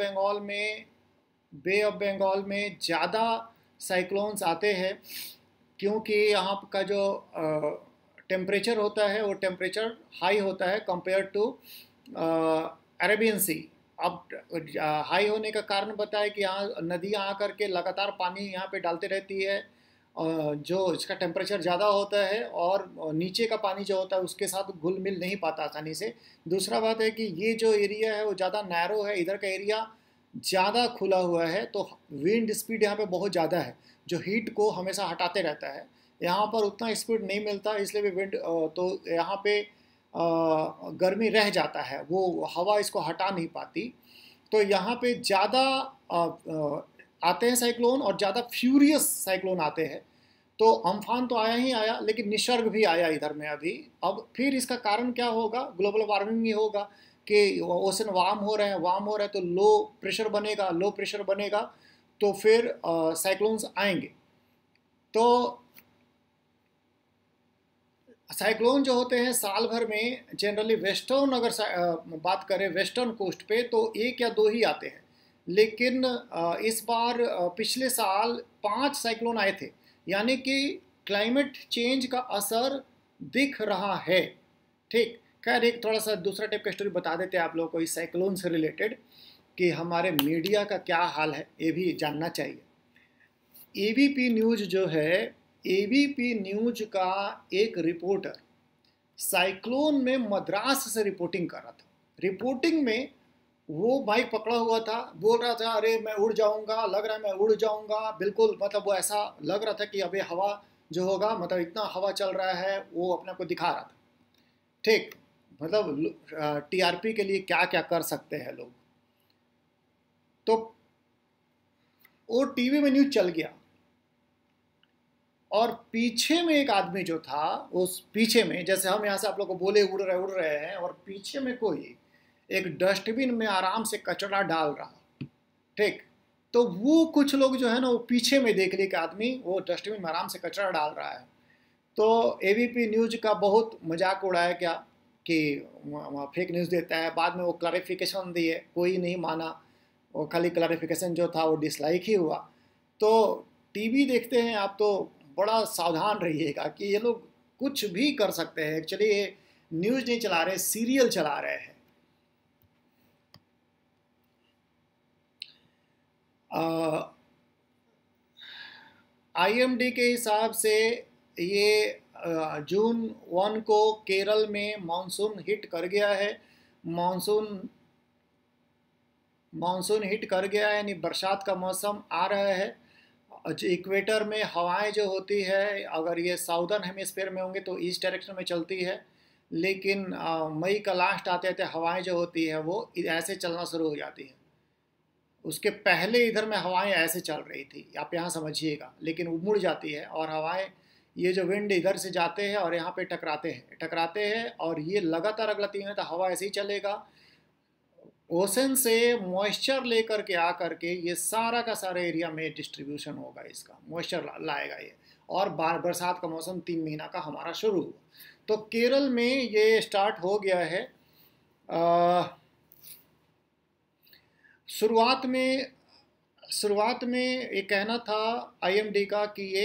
बे ऑफ बंगाल में ज़्यादा साइक्लोन्स आते हैं, क्योंकि यहाँ का जो टेम्परेचर होता है वो टेम्परेचर हाई होता है कंपेयर टू अरेबियन सी। अब हाई होने का कारण बताया कि यहाँ नदियाँ आकर के लगातार पानी यहाँ पे डालते रहती है, जो इसका टेम्परेचर ज़्यादा होता है, और नीचे का पानी जो होता है उसके साथ घुल मिल नहीं पाता आसानी से। दूसरा बात है कि ये जो एरिया है वो ज़्यादा नैरो है, इधर का एरिया ज़्यादा खुला हुआ है, तो विंड स्पीड यहाँ पे बहुत ज़्यादा है, जो हीट को हमेशा हटाते रहता है। यहाँ पर उतना स्पीड नहीं मिलता, इसलिए भी विंड तो यहाँ पे गर्मी रह जाता है, वो हवा इसको हटा नहीं पाती। तो यहाँ पे ज़्यादा आते हैं साइक्लोन, और ज़्यादा फ्यूरियस साइक्लोन आते हैं। तो अम्फान तो आया ही आया, लेकिन निसर्ग भी आया इधर में अभी। अब फिर इसका कारण क्या होगा? ग्लोबल वार्मिंग ही होगा कि ओशन वार्म हो रहा है तो लो प्रेशर बनेगा, लो प्रेशर बनेगा तो फिर साइक्लोन्स आएंगे। तो साइक्लोन जो होते हैं साल भर में जनरली वेस्टर्न, अगर बात करें वेस्टर्न कोस्ट पे, तो 1 या 2 ही आते हैं। लेकिन इस बार पिछले साल 5 साइक्लोन आए थे, यानी कि क्लाइमेट चेंज का असर दिख रहा है। ठीक, खैर एक थोड़ा सा दूसरा टाइप का स्टोरी बता देते हैं आप लोगों को इस साइक्लोन से रिलेटेड, कि हमारे मीडिया का क्या हाल है, ये भी जानना चाहिए। एबीपी न्यूज़ जो है, एबीपी न्यूज़ का एक रिपोर्टर साइक्लोन में मद्रास से रिपोर्टिंग कर रहा था। रिपोर्टिंग में वो माइक पकड़ा हुआ था, बोल रहा था अरे मैं उड़ जाऊंगा, लग रहा है मैं उड़ जाऊंगा, बिल्कुल मतलब वो ऐसा लग रहा था कि अभी हवा जो होगा, मतलब इतना हवा चल रहा है, वो अपने को दिखा रहा था। ठीक, मतलब टीआरपी के लिए क्या क्या कर सकते हैं लोग। तो वो टीवी में न्यूज चल गया, और पीछे में एक आदमी जो था, उस पीछे में जैसे हम यहाँ से आप लोग को बोले उड़ रहे हैं, और पीछे में कोई एक डस्टबिन में आराम से कचरा डाल रहा। ठीक, तो वो कुछ लोग जो है ना, वो पीछे में देख लिए कि आदमी वो डस्टबिन में आराम से कचरा डाल रहा है। तो एबीपी न्यूज का बहुत मजाक उड़ाया क्या कि वहाँ फेक न्यूज़ देता है। बाद में वो क्लैरिफिकेशन दिए, कोई नहीं माना, वो खाली क्लैरिफिकेशन जो था वो डिसलाइक ही हुआ। तो टीवी देखते हैं आप तो बड़ा सावधान रहिएगा कि ये लोग कुछ भी कर सकते हैं। एक्चुअली ये न्यूज़ नहीं चला रहे, सीरियल चला रहे हैं। आईएमडी के हिसाब से ये जून 1 को केरल में मानसून हिट कर गया है। मानसून मानसून हिट कर गया है, यानी बरसात का मौसम आ रहा है। इक्वेटर में हवाएं जो होती है, अगर ये साउदर्न हेमिस्फीयर में होंगे तो ईस्ट डायरेक्शन में चलती है, लेकिन मई का लास्ट आते आते हवाएं जो होती है वो ऐसे चलना शुरू हो जाती है। उसके पहले इधर में हवाएं ऐसे चल रही थी, आप यहाँ समझिएगा, लेकिन वो मुड़ जाती है, और हवाएं, ये जो विंड इधर से जाते हैं और यहाँ पे टकराते हैं, और ये लगातार अगला 3 महीने तक हवा ऐसे ही चलेगा। ओशन से मॉइस्चर लेकर के आकर के ये सारा का सारा एरिया में डिस्ट्रीब्यूशन होगा, इसका मॉइस्चर लाएगा ये, और बरसात का मौसम 3 महीना का हमारा शुरू हुआ। तो केरल में ये स्टार्ट हो गया है। शुरुआत में ये कहना था आईएमडी का कि ये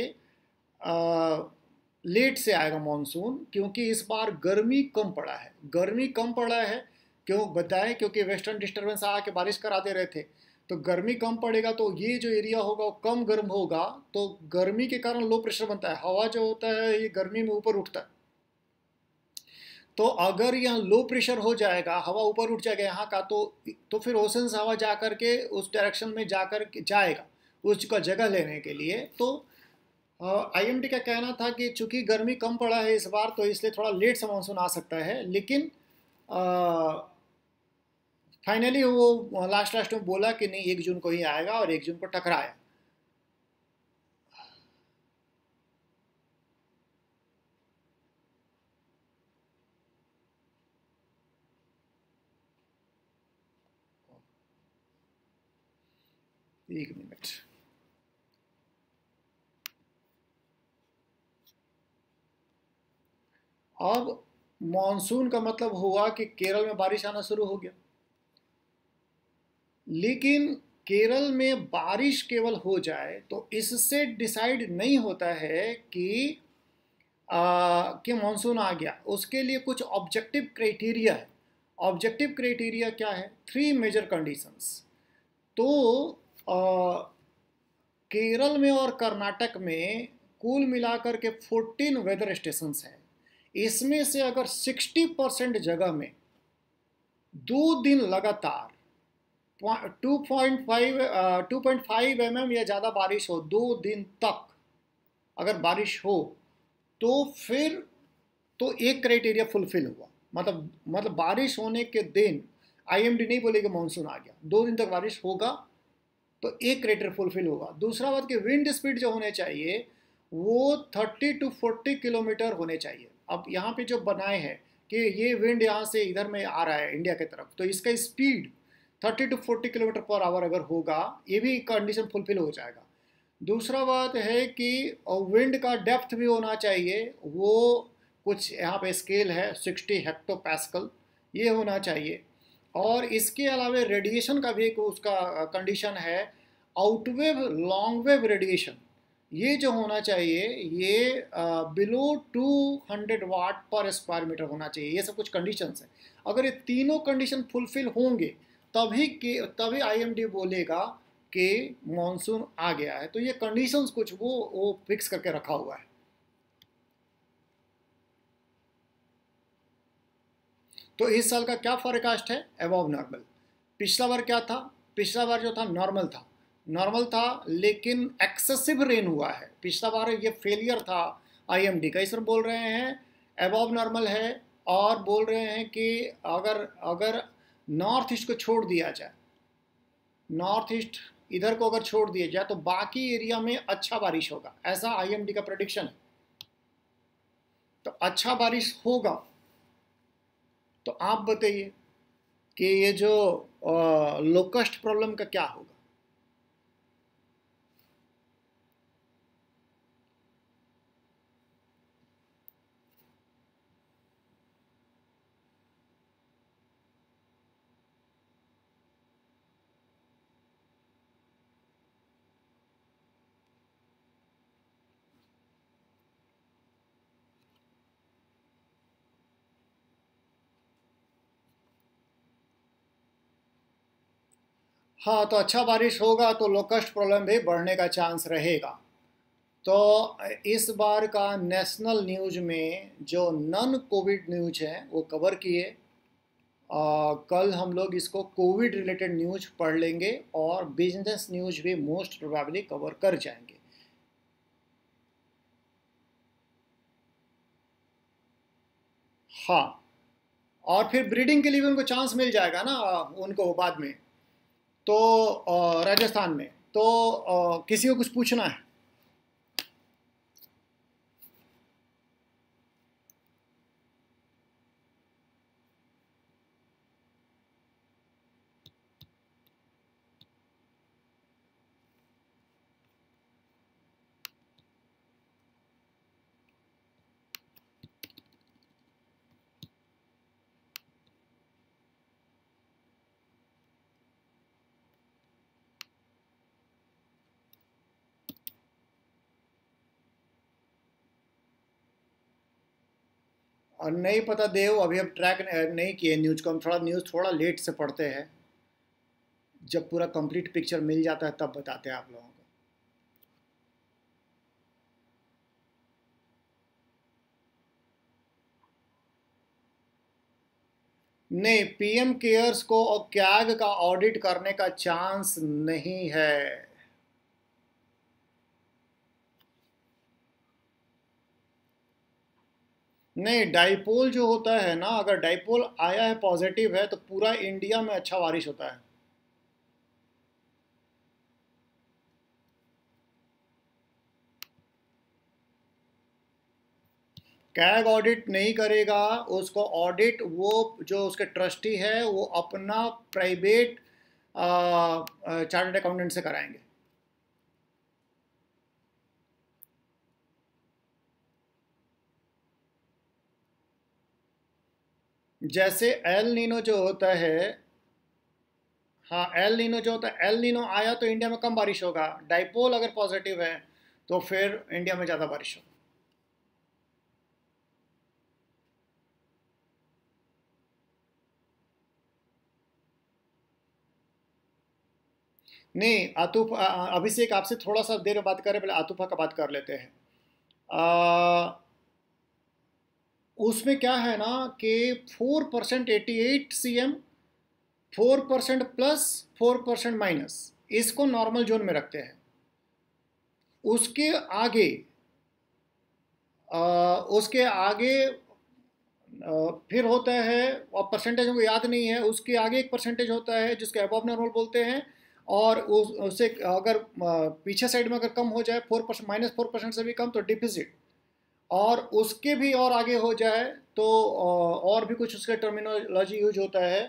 लेट से आएगा मॉनसून, क्योंकि इस बार गर्मी कम पड़ा है। क्यों बताएं? क्योंकि वेस्टर्न डिस्टर्बेंस आके बारिश करा दे रहे थे, तो गर्मी कम पड़ेगा तो ये जो एरिया होगा वो कम गर्म होगा, तो गर्मी के कारण लो प्रेशर बनता है। हवा जो होता है ये गर्मी में ऊपर उठता है, तो अगर यहाँ लो प्रेशर हो जाएगा, हवा ऊपर उठ जाएगा यहाँ का, तो फिर ओशन से हवा जा कर के उस डायरेक्शन में जाएगा उसका जगह लेने के लिए। तो आईएमडी का कहना था कि चूंकि गर्मी कम पड़ा है इस बार, तो इसलिए थोड़ा लेट से मानसून आ सकता है, लेकिन फाइनली वो लास्ट में बोला कि नहीं 1 जून को ही आएगा, और 1 जून को टकराया। एक मिनट, अब मानसून का मतलब हुआ कि केरल में बारिश आना शुरू हो गया, लेकिन केरल में बारिश केवल हो जाए तो इससे डिसाइड नहीं होता है कि मानसून आ गया। उसके लिए कुछ ऑब्जेक्टिव क्राइटेरिया है। ऑब्जेक्टिव क्राइटेरिया क्या है? 3 मेजर कंडीशंस। तो केरल में और कर्नाटक में कुल मिलाकर के 14 वेदर स्टेशंस हैं। इसमें से अगर 60% जगह में 2 दिन लगातार 2.5 mm या ज़्यादा बारिश हो, 2 दिन तक अगर बारिश हो, तो फिर तो एक क्राइटेरिया फुलफिल हुआ। मतलब बारिश होने के दिन आईएमडी नहीं बोलेगा मानसून आ गया, 2 दिन तक बारिश होगा तो एक क्राइटेरिया फुलफिल होगा। दूसरा बात कि विंड स्पीड जो होने चाहिए वो 30 to 40 किलोमीटर होने चाहिए। अब यहाँ पे जो बनाए हैं कि ये विंड यहाँ से इधर में आ रहा है इंडिया की तरफ, तो इसका speed 30 to 40 kilometre per hour अगर होगा, ये भी कंडीशन फुलफिल हो जाएगा। दूसरा बात है कि विंड का डेप्थ भी होना चाहिए, वो कुछ यहाँ पे स्केल है 60 हेक्टोपैस्कल, ये होना चाहिए। और इसके अलावा रेडिएशन का भी एक उसका कंडीशन है, आउटवेव लॉन्ग वेव रेडिएशन, ये जो होना चाहिए ये बिलो 200 वाट पर स्क्वायर मीटर होना चाहिए। ये सब कुछ कंडीशंस हैं। अगर ये तीनों कंडीशन फुलफिल होंगे तभी आईएमडी बोलेगा कि मानसून आ गया है। तो ये कंडीशंस कुछ वो फिक्स करके रखा हुआ है। तो इस साल का क्या फोरकास्ट है? Above normal. पिछला बार क्या था, पिछला बार जो था नॉर्मल था लेकिन एक्सेसिव रेन हुआ है। पिछला बार ये फेलियर था आईएमडी का। इस पर बोल रहे हैं अबव नॉर्मल है, और बोल रहे हैं कि अगर अगर नॉर्थ ईस्ट को छोड़ दिया जाए, नॉर्थ ईस्ट इधर को अगर छोड़ दिया जाए तो बाकी एरिया में अच्छा बारिश होगा, ऐसा आईएमडी का प्रेडिक्शन है। तो अच्छा बारिश होगा तो आप बताइए कि ये जो लोकस्ट प्रॉब्लम का क्या होगा। हाँ, तो अच्छा बारिश होगा तो लोकस्ट प्रॉब्लम भी बढ़ने का चांस रहेगा। तो इस बार का नेशनल न्यूज में जो नॉन कोविड न्यूज है वो कवर किए। कल हम लोग इसको कोविड रिलेटेड न्यूज पढ़ लेंगे और बिजनेस न्यूज भी मोस्ट प्रोबेबली कवर कर जाएंगे। हाँ, और फिर ब्रीडिंग के लिए भी उनको चांस मिल जाएगा ना, उनको बाद में। तो राजस्थान में तो किसी को कुछ पूछना है? और नहीं पता देव, अभी हम ट्रैक नहीं किए न्यूज़ को। हम थोड़ा न्यूज़ थोड़ा लेट से पढ़ते हैं, जब पूरा कंप्लीट पिक्चर मिल जाता है तब बताते हैं आप लोगों को। नहीं, पीएम केयर्स को और कैग का ऑडिट करने का चांस नहीं है। नहीं, डाइपोल जो होता है ना, अगर डाइपोल आया है पॉजिटिव है तो पूरा इंडिया में अच्छा बारिश होता है। कैग ऑडिट नहीं करेगा, उसको ऑडिट वो जो उसके ट्रस्टी है वो अपना प्राइवेट चार्टर्ड अकाउंटेंट से कराएंगे। जैसे एल नीनो जो होता है, हाँ एल नीनो जो होता है, एल नीनो आया तो इंडिया में कम बारिश होगा। डाइपोल अगर पॉजिटिव है तो फिर इंडिया में ज़्यादा बारिश होगा। नहीं, अभिषेक आपसे थोड़ा सा देर बात करें, पहले आतूफा का बात कर लेते हैं। आ, उसमें क्या है ना कि 4% 88 CM, 4% प्लस 4% माइनस, इसको नॉर्मल जोन में रखते हैं। उसके आगे उसके आगे फिर होता है, और परसेंटेज हमको याद नहीं है, उसके आगे एक परसेंटेज होता है जिसको अबव नॉर्मल बोलते हैं। और उससे अगर पीछे साइड में अगर कम हो जाए 4%, -4% से भी कम, तो डिफिसिट। और उसके भी और आगे हो जाए तो और भी कुछ उसका टर्मिनोलॉजी यूज होता है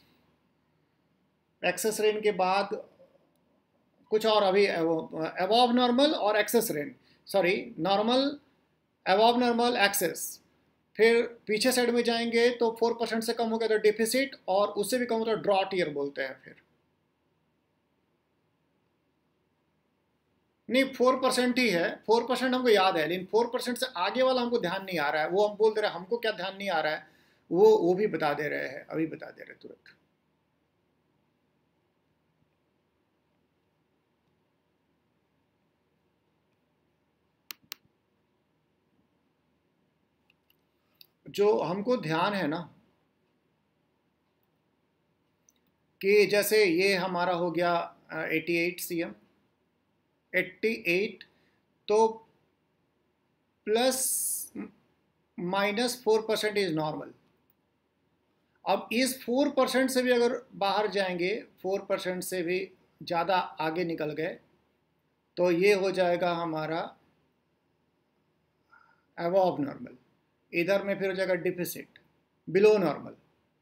एक्सेस रेन के बाद। कुछ और अभी अबव नॉर्मल और excess rain, sorry, normal, above normal, excess. फिर पीछे साइड में जाएंगे तो 4% से कम हो गया तो डिफिसिट, और उससे भी कम हो तो ड्रॉट ईयर बोलते हैं फिर। नहीं, 4% ही है, 4% हमको याद है, लेकिन 4% से आगे वाला हमको ध्यान नहीं आ रहा है। वो हम बोल दे रहे हैं, हमको क्या ध्यान नहीं आ रहा है, वो भी बता दे रहे हैं, अभी बता दे रहे तुरंत। जो हमको ध्यान है ना कि जैसे ये हमारा हो गया 88 CM, 88, तो ±4% इज नॉर्मल। अब इस 4% से भी अगर बाहर जाएंगे, 4% से भी ज़्यादा आगे निकल गए, तो ये हो जाएगा हमारा अबव नॉर्मल। इधर में फिर हो जाएगा डिफिसिट, बिलो नॉर्मल।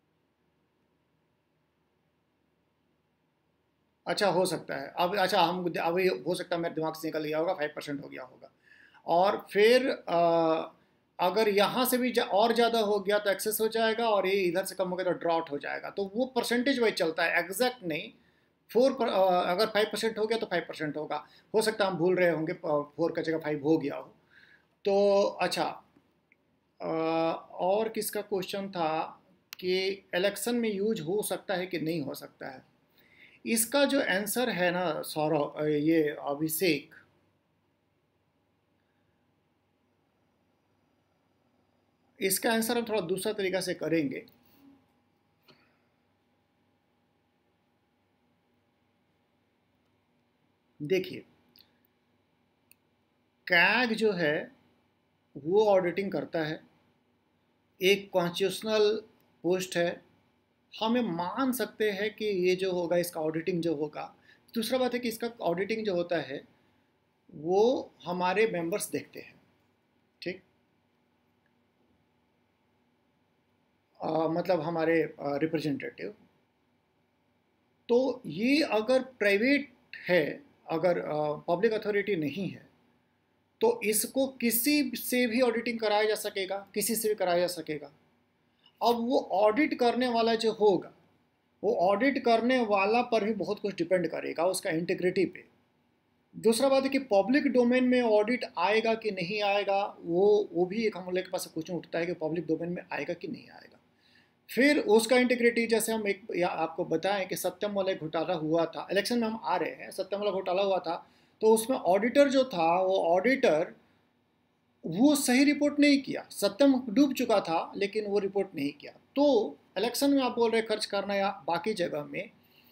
अच्छा हो सकता है अब, अच्छा हम अभी हो सकता है मेरे दिमाग से निकल गया होगा, 5% हो गया होगा। और फिर अगर यहाँ से भी और ज़्यादा हो गया तो एक्सेस हो जाएगा, और ये इधर से कम हो गया तो ड्रॉट हो जाएगा। तो वो परसेंटेज वाइज चलता है, एग्जैक्ट नहीं। अगर 5% हो गया तो 5% होगा। हो सकता है हम भूल रहे होंगे, 4 का जगह 5 हो गया हो। तो अच्छा, और किसका क्वेश्चन था कि इलेक्शन में यूज हो सकता है कि नहीं हो सकता है। इसका जो आंसर है ना सौरभ, ये अभिषेक, इसका आंसर हम थोड़ा दूसरा तरीका से करेंगे। देखिए, कैग जो है वो ऑडिटिंग करता है, एक कॉन्स्टिट्यूशनल पोस्ट है, हमें मान सकते हैं कि ये जो होगा इसका ऑडिटिंग जो होगा। दूसरा बात है कि इसका ऑडिटिंग जो होता है वो हमारे मेंबर्स देखते हैं, ठीक। मतलब हमारे रिप्रेजेंटेटिव। तो ये अगर प्राइवेट है, अगर पब्लिक अथॉरिटी नहीं है, तो इसको किसी से भी ऑडिटिंग कराया जा सकेगा, किसी से भी कराया जा सकेगा। अब वो ऑडिट करने वाला जो होगा, वो ऑडिट करने वाला पर भी बहुत कुछ डिपेंड करेगा, उसका इंटीग्रिटी पे। दूसरा बात है कि पब्लिक डोमेन में ऑडिट आएगा कि नहीं आएगा, वो भी एक हम लोग के पास क्वेश्चन उठता है कि पब्लिक डोमेन में आएगा कि नहीं आएगा। फिर उसका इंटीग्रिटी, जैसे हम एक या आपको बताएं कि सत्यम वाला घोटाला हुआ था, इलेक्शन में हम आ रहे हैं, सत्यम वाला घोटाला हुआ था, तो उसमें ऑडिटर जो था, वो ऑडिटर वो सही रिपोर्ट नहीं किया। सत्यम डूब चुका था लेकिन वो रिपोर्ट नहीं किया। तो इलेक्शन में आप बोल रहे खर्च करना या बाकी जगह में,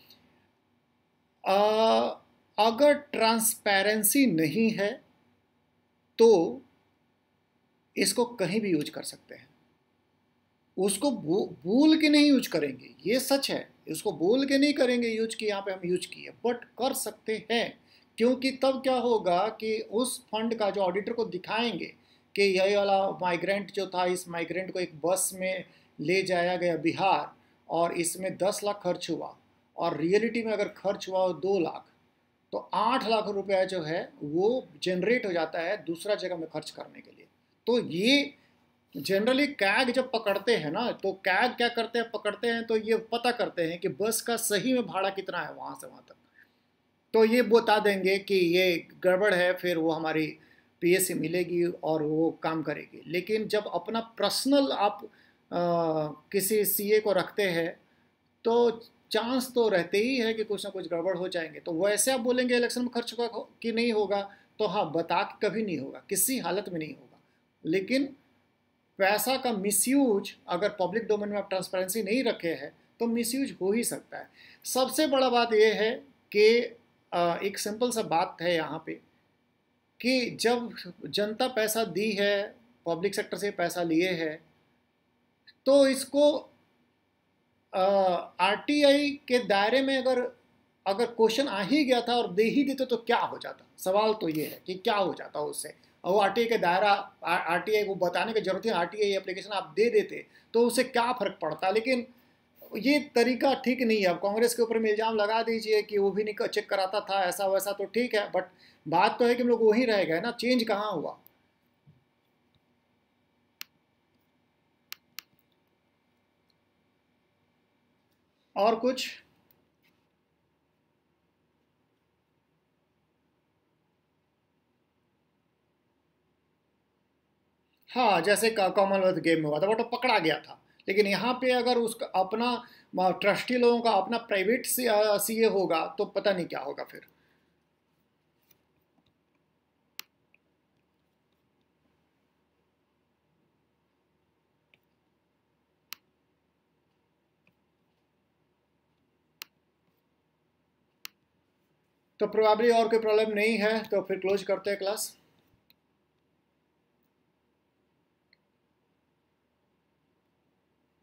अगर ट्रांसपेरेंसी नहीं है तो इसको कहीं भी यूज कर सकते हैं। उसको बोल के नहीं यूज करेंगे, ये सच है, इसको बोल के नहीं करेंगे यूज कि यहाँ पे हम यूज किए, बट कर सकते हैं। क्योंकि तब क्या होगा कि उस फंड का जो ऑडिटर को दिखाएंगे कि यही वाला माइग्रेंट जो था, इस माइग्रेंट को एक बस में ले जाया गया बिहार, और इसमें 10 लाख खर्च हुआ, और रियलिटी में अगर खर्च हुआ 2 लाख, तो 8 लाख रुपया जो है वो जनरेट हो जाता है दूसरा जगह में खर्च करने के लिए। तो ये जनरली कैग जब पकड़ते हैं ना, तो कैग क्या करते हैं, पकड़ते हैं तो ये पता करते हैं कि बस का सही में भाड़ा कितना है वहाँ से वहाँ तक। तो ये बता देंगे कि ये गड़बड़ है, फिर वो हमारी पीएससी मिलेगी और वो काम करेगी। लेकिन जब अपना पर्सनल आप किसी सीए को रखते हैं, तो चांस तो रहते ही है कि कुछ ना कुछ गड़बड़ हो जाएंगे। तो वैसे आप बोलेंगे इलेक्शन में खर्च होगा कि नहीं होगा, तो हाँ, बता के कभी नहीं होगा, किसी हालत में नहीं होगा। लेकिन पैसा का मिसयूज, अगर पब्लिक डोमेन में आप ट्रांसपेरेंसी नहीं रखे हैं तो मिसयूज हो ही सकता है। सबसे बड़ा बात यह है कि एक सिंपल सा बात है यहाँ पे कि जब जनता पैसा दी है, पब्लिक सेक्टर से पैसा लिए है, तो इसको आरटीआई के दायरे में अगर अगर क्वेश्चन आ ही गया था और दे ही देते तो क्या हो जाता। सवाल तो ये है कि क्या हो जाता उससे। और वो आरटीआई के दायरा, आरटीआई को बताने की जरूरत है, आरटीआई एप्लीकेशन आप दे देते तो उससे क्या फ़र्क पड़ता। लेकिन ये तरीका ठीक नहीं है। अब कांग्रेस के ऊपर में इल्ज़ाम लगा दीजिए कि वो भी नहीं चेक कराता था, ऐसा वैसा, तो ठीक है, बट बात तो है कि हम लोग वहीं रह गए ना, चेंज कहाँ हुआ। और कुछ? हाँ, जैसे कॉमनवेल्थ गेम में हुआ था, वो तो पकड़ा गया था। लेकिन यहाँ पे अगर उसका अपना ट्रस्टी लोगों का अपना प्राइवेट सीए होगा तो पता नहीं क्या होगा फिर। तो प्रोबेबली और कोई प्रॉब्लम नहीं है, तो फिर क्लोज करते हैं क्लास।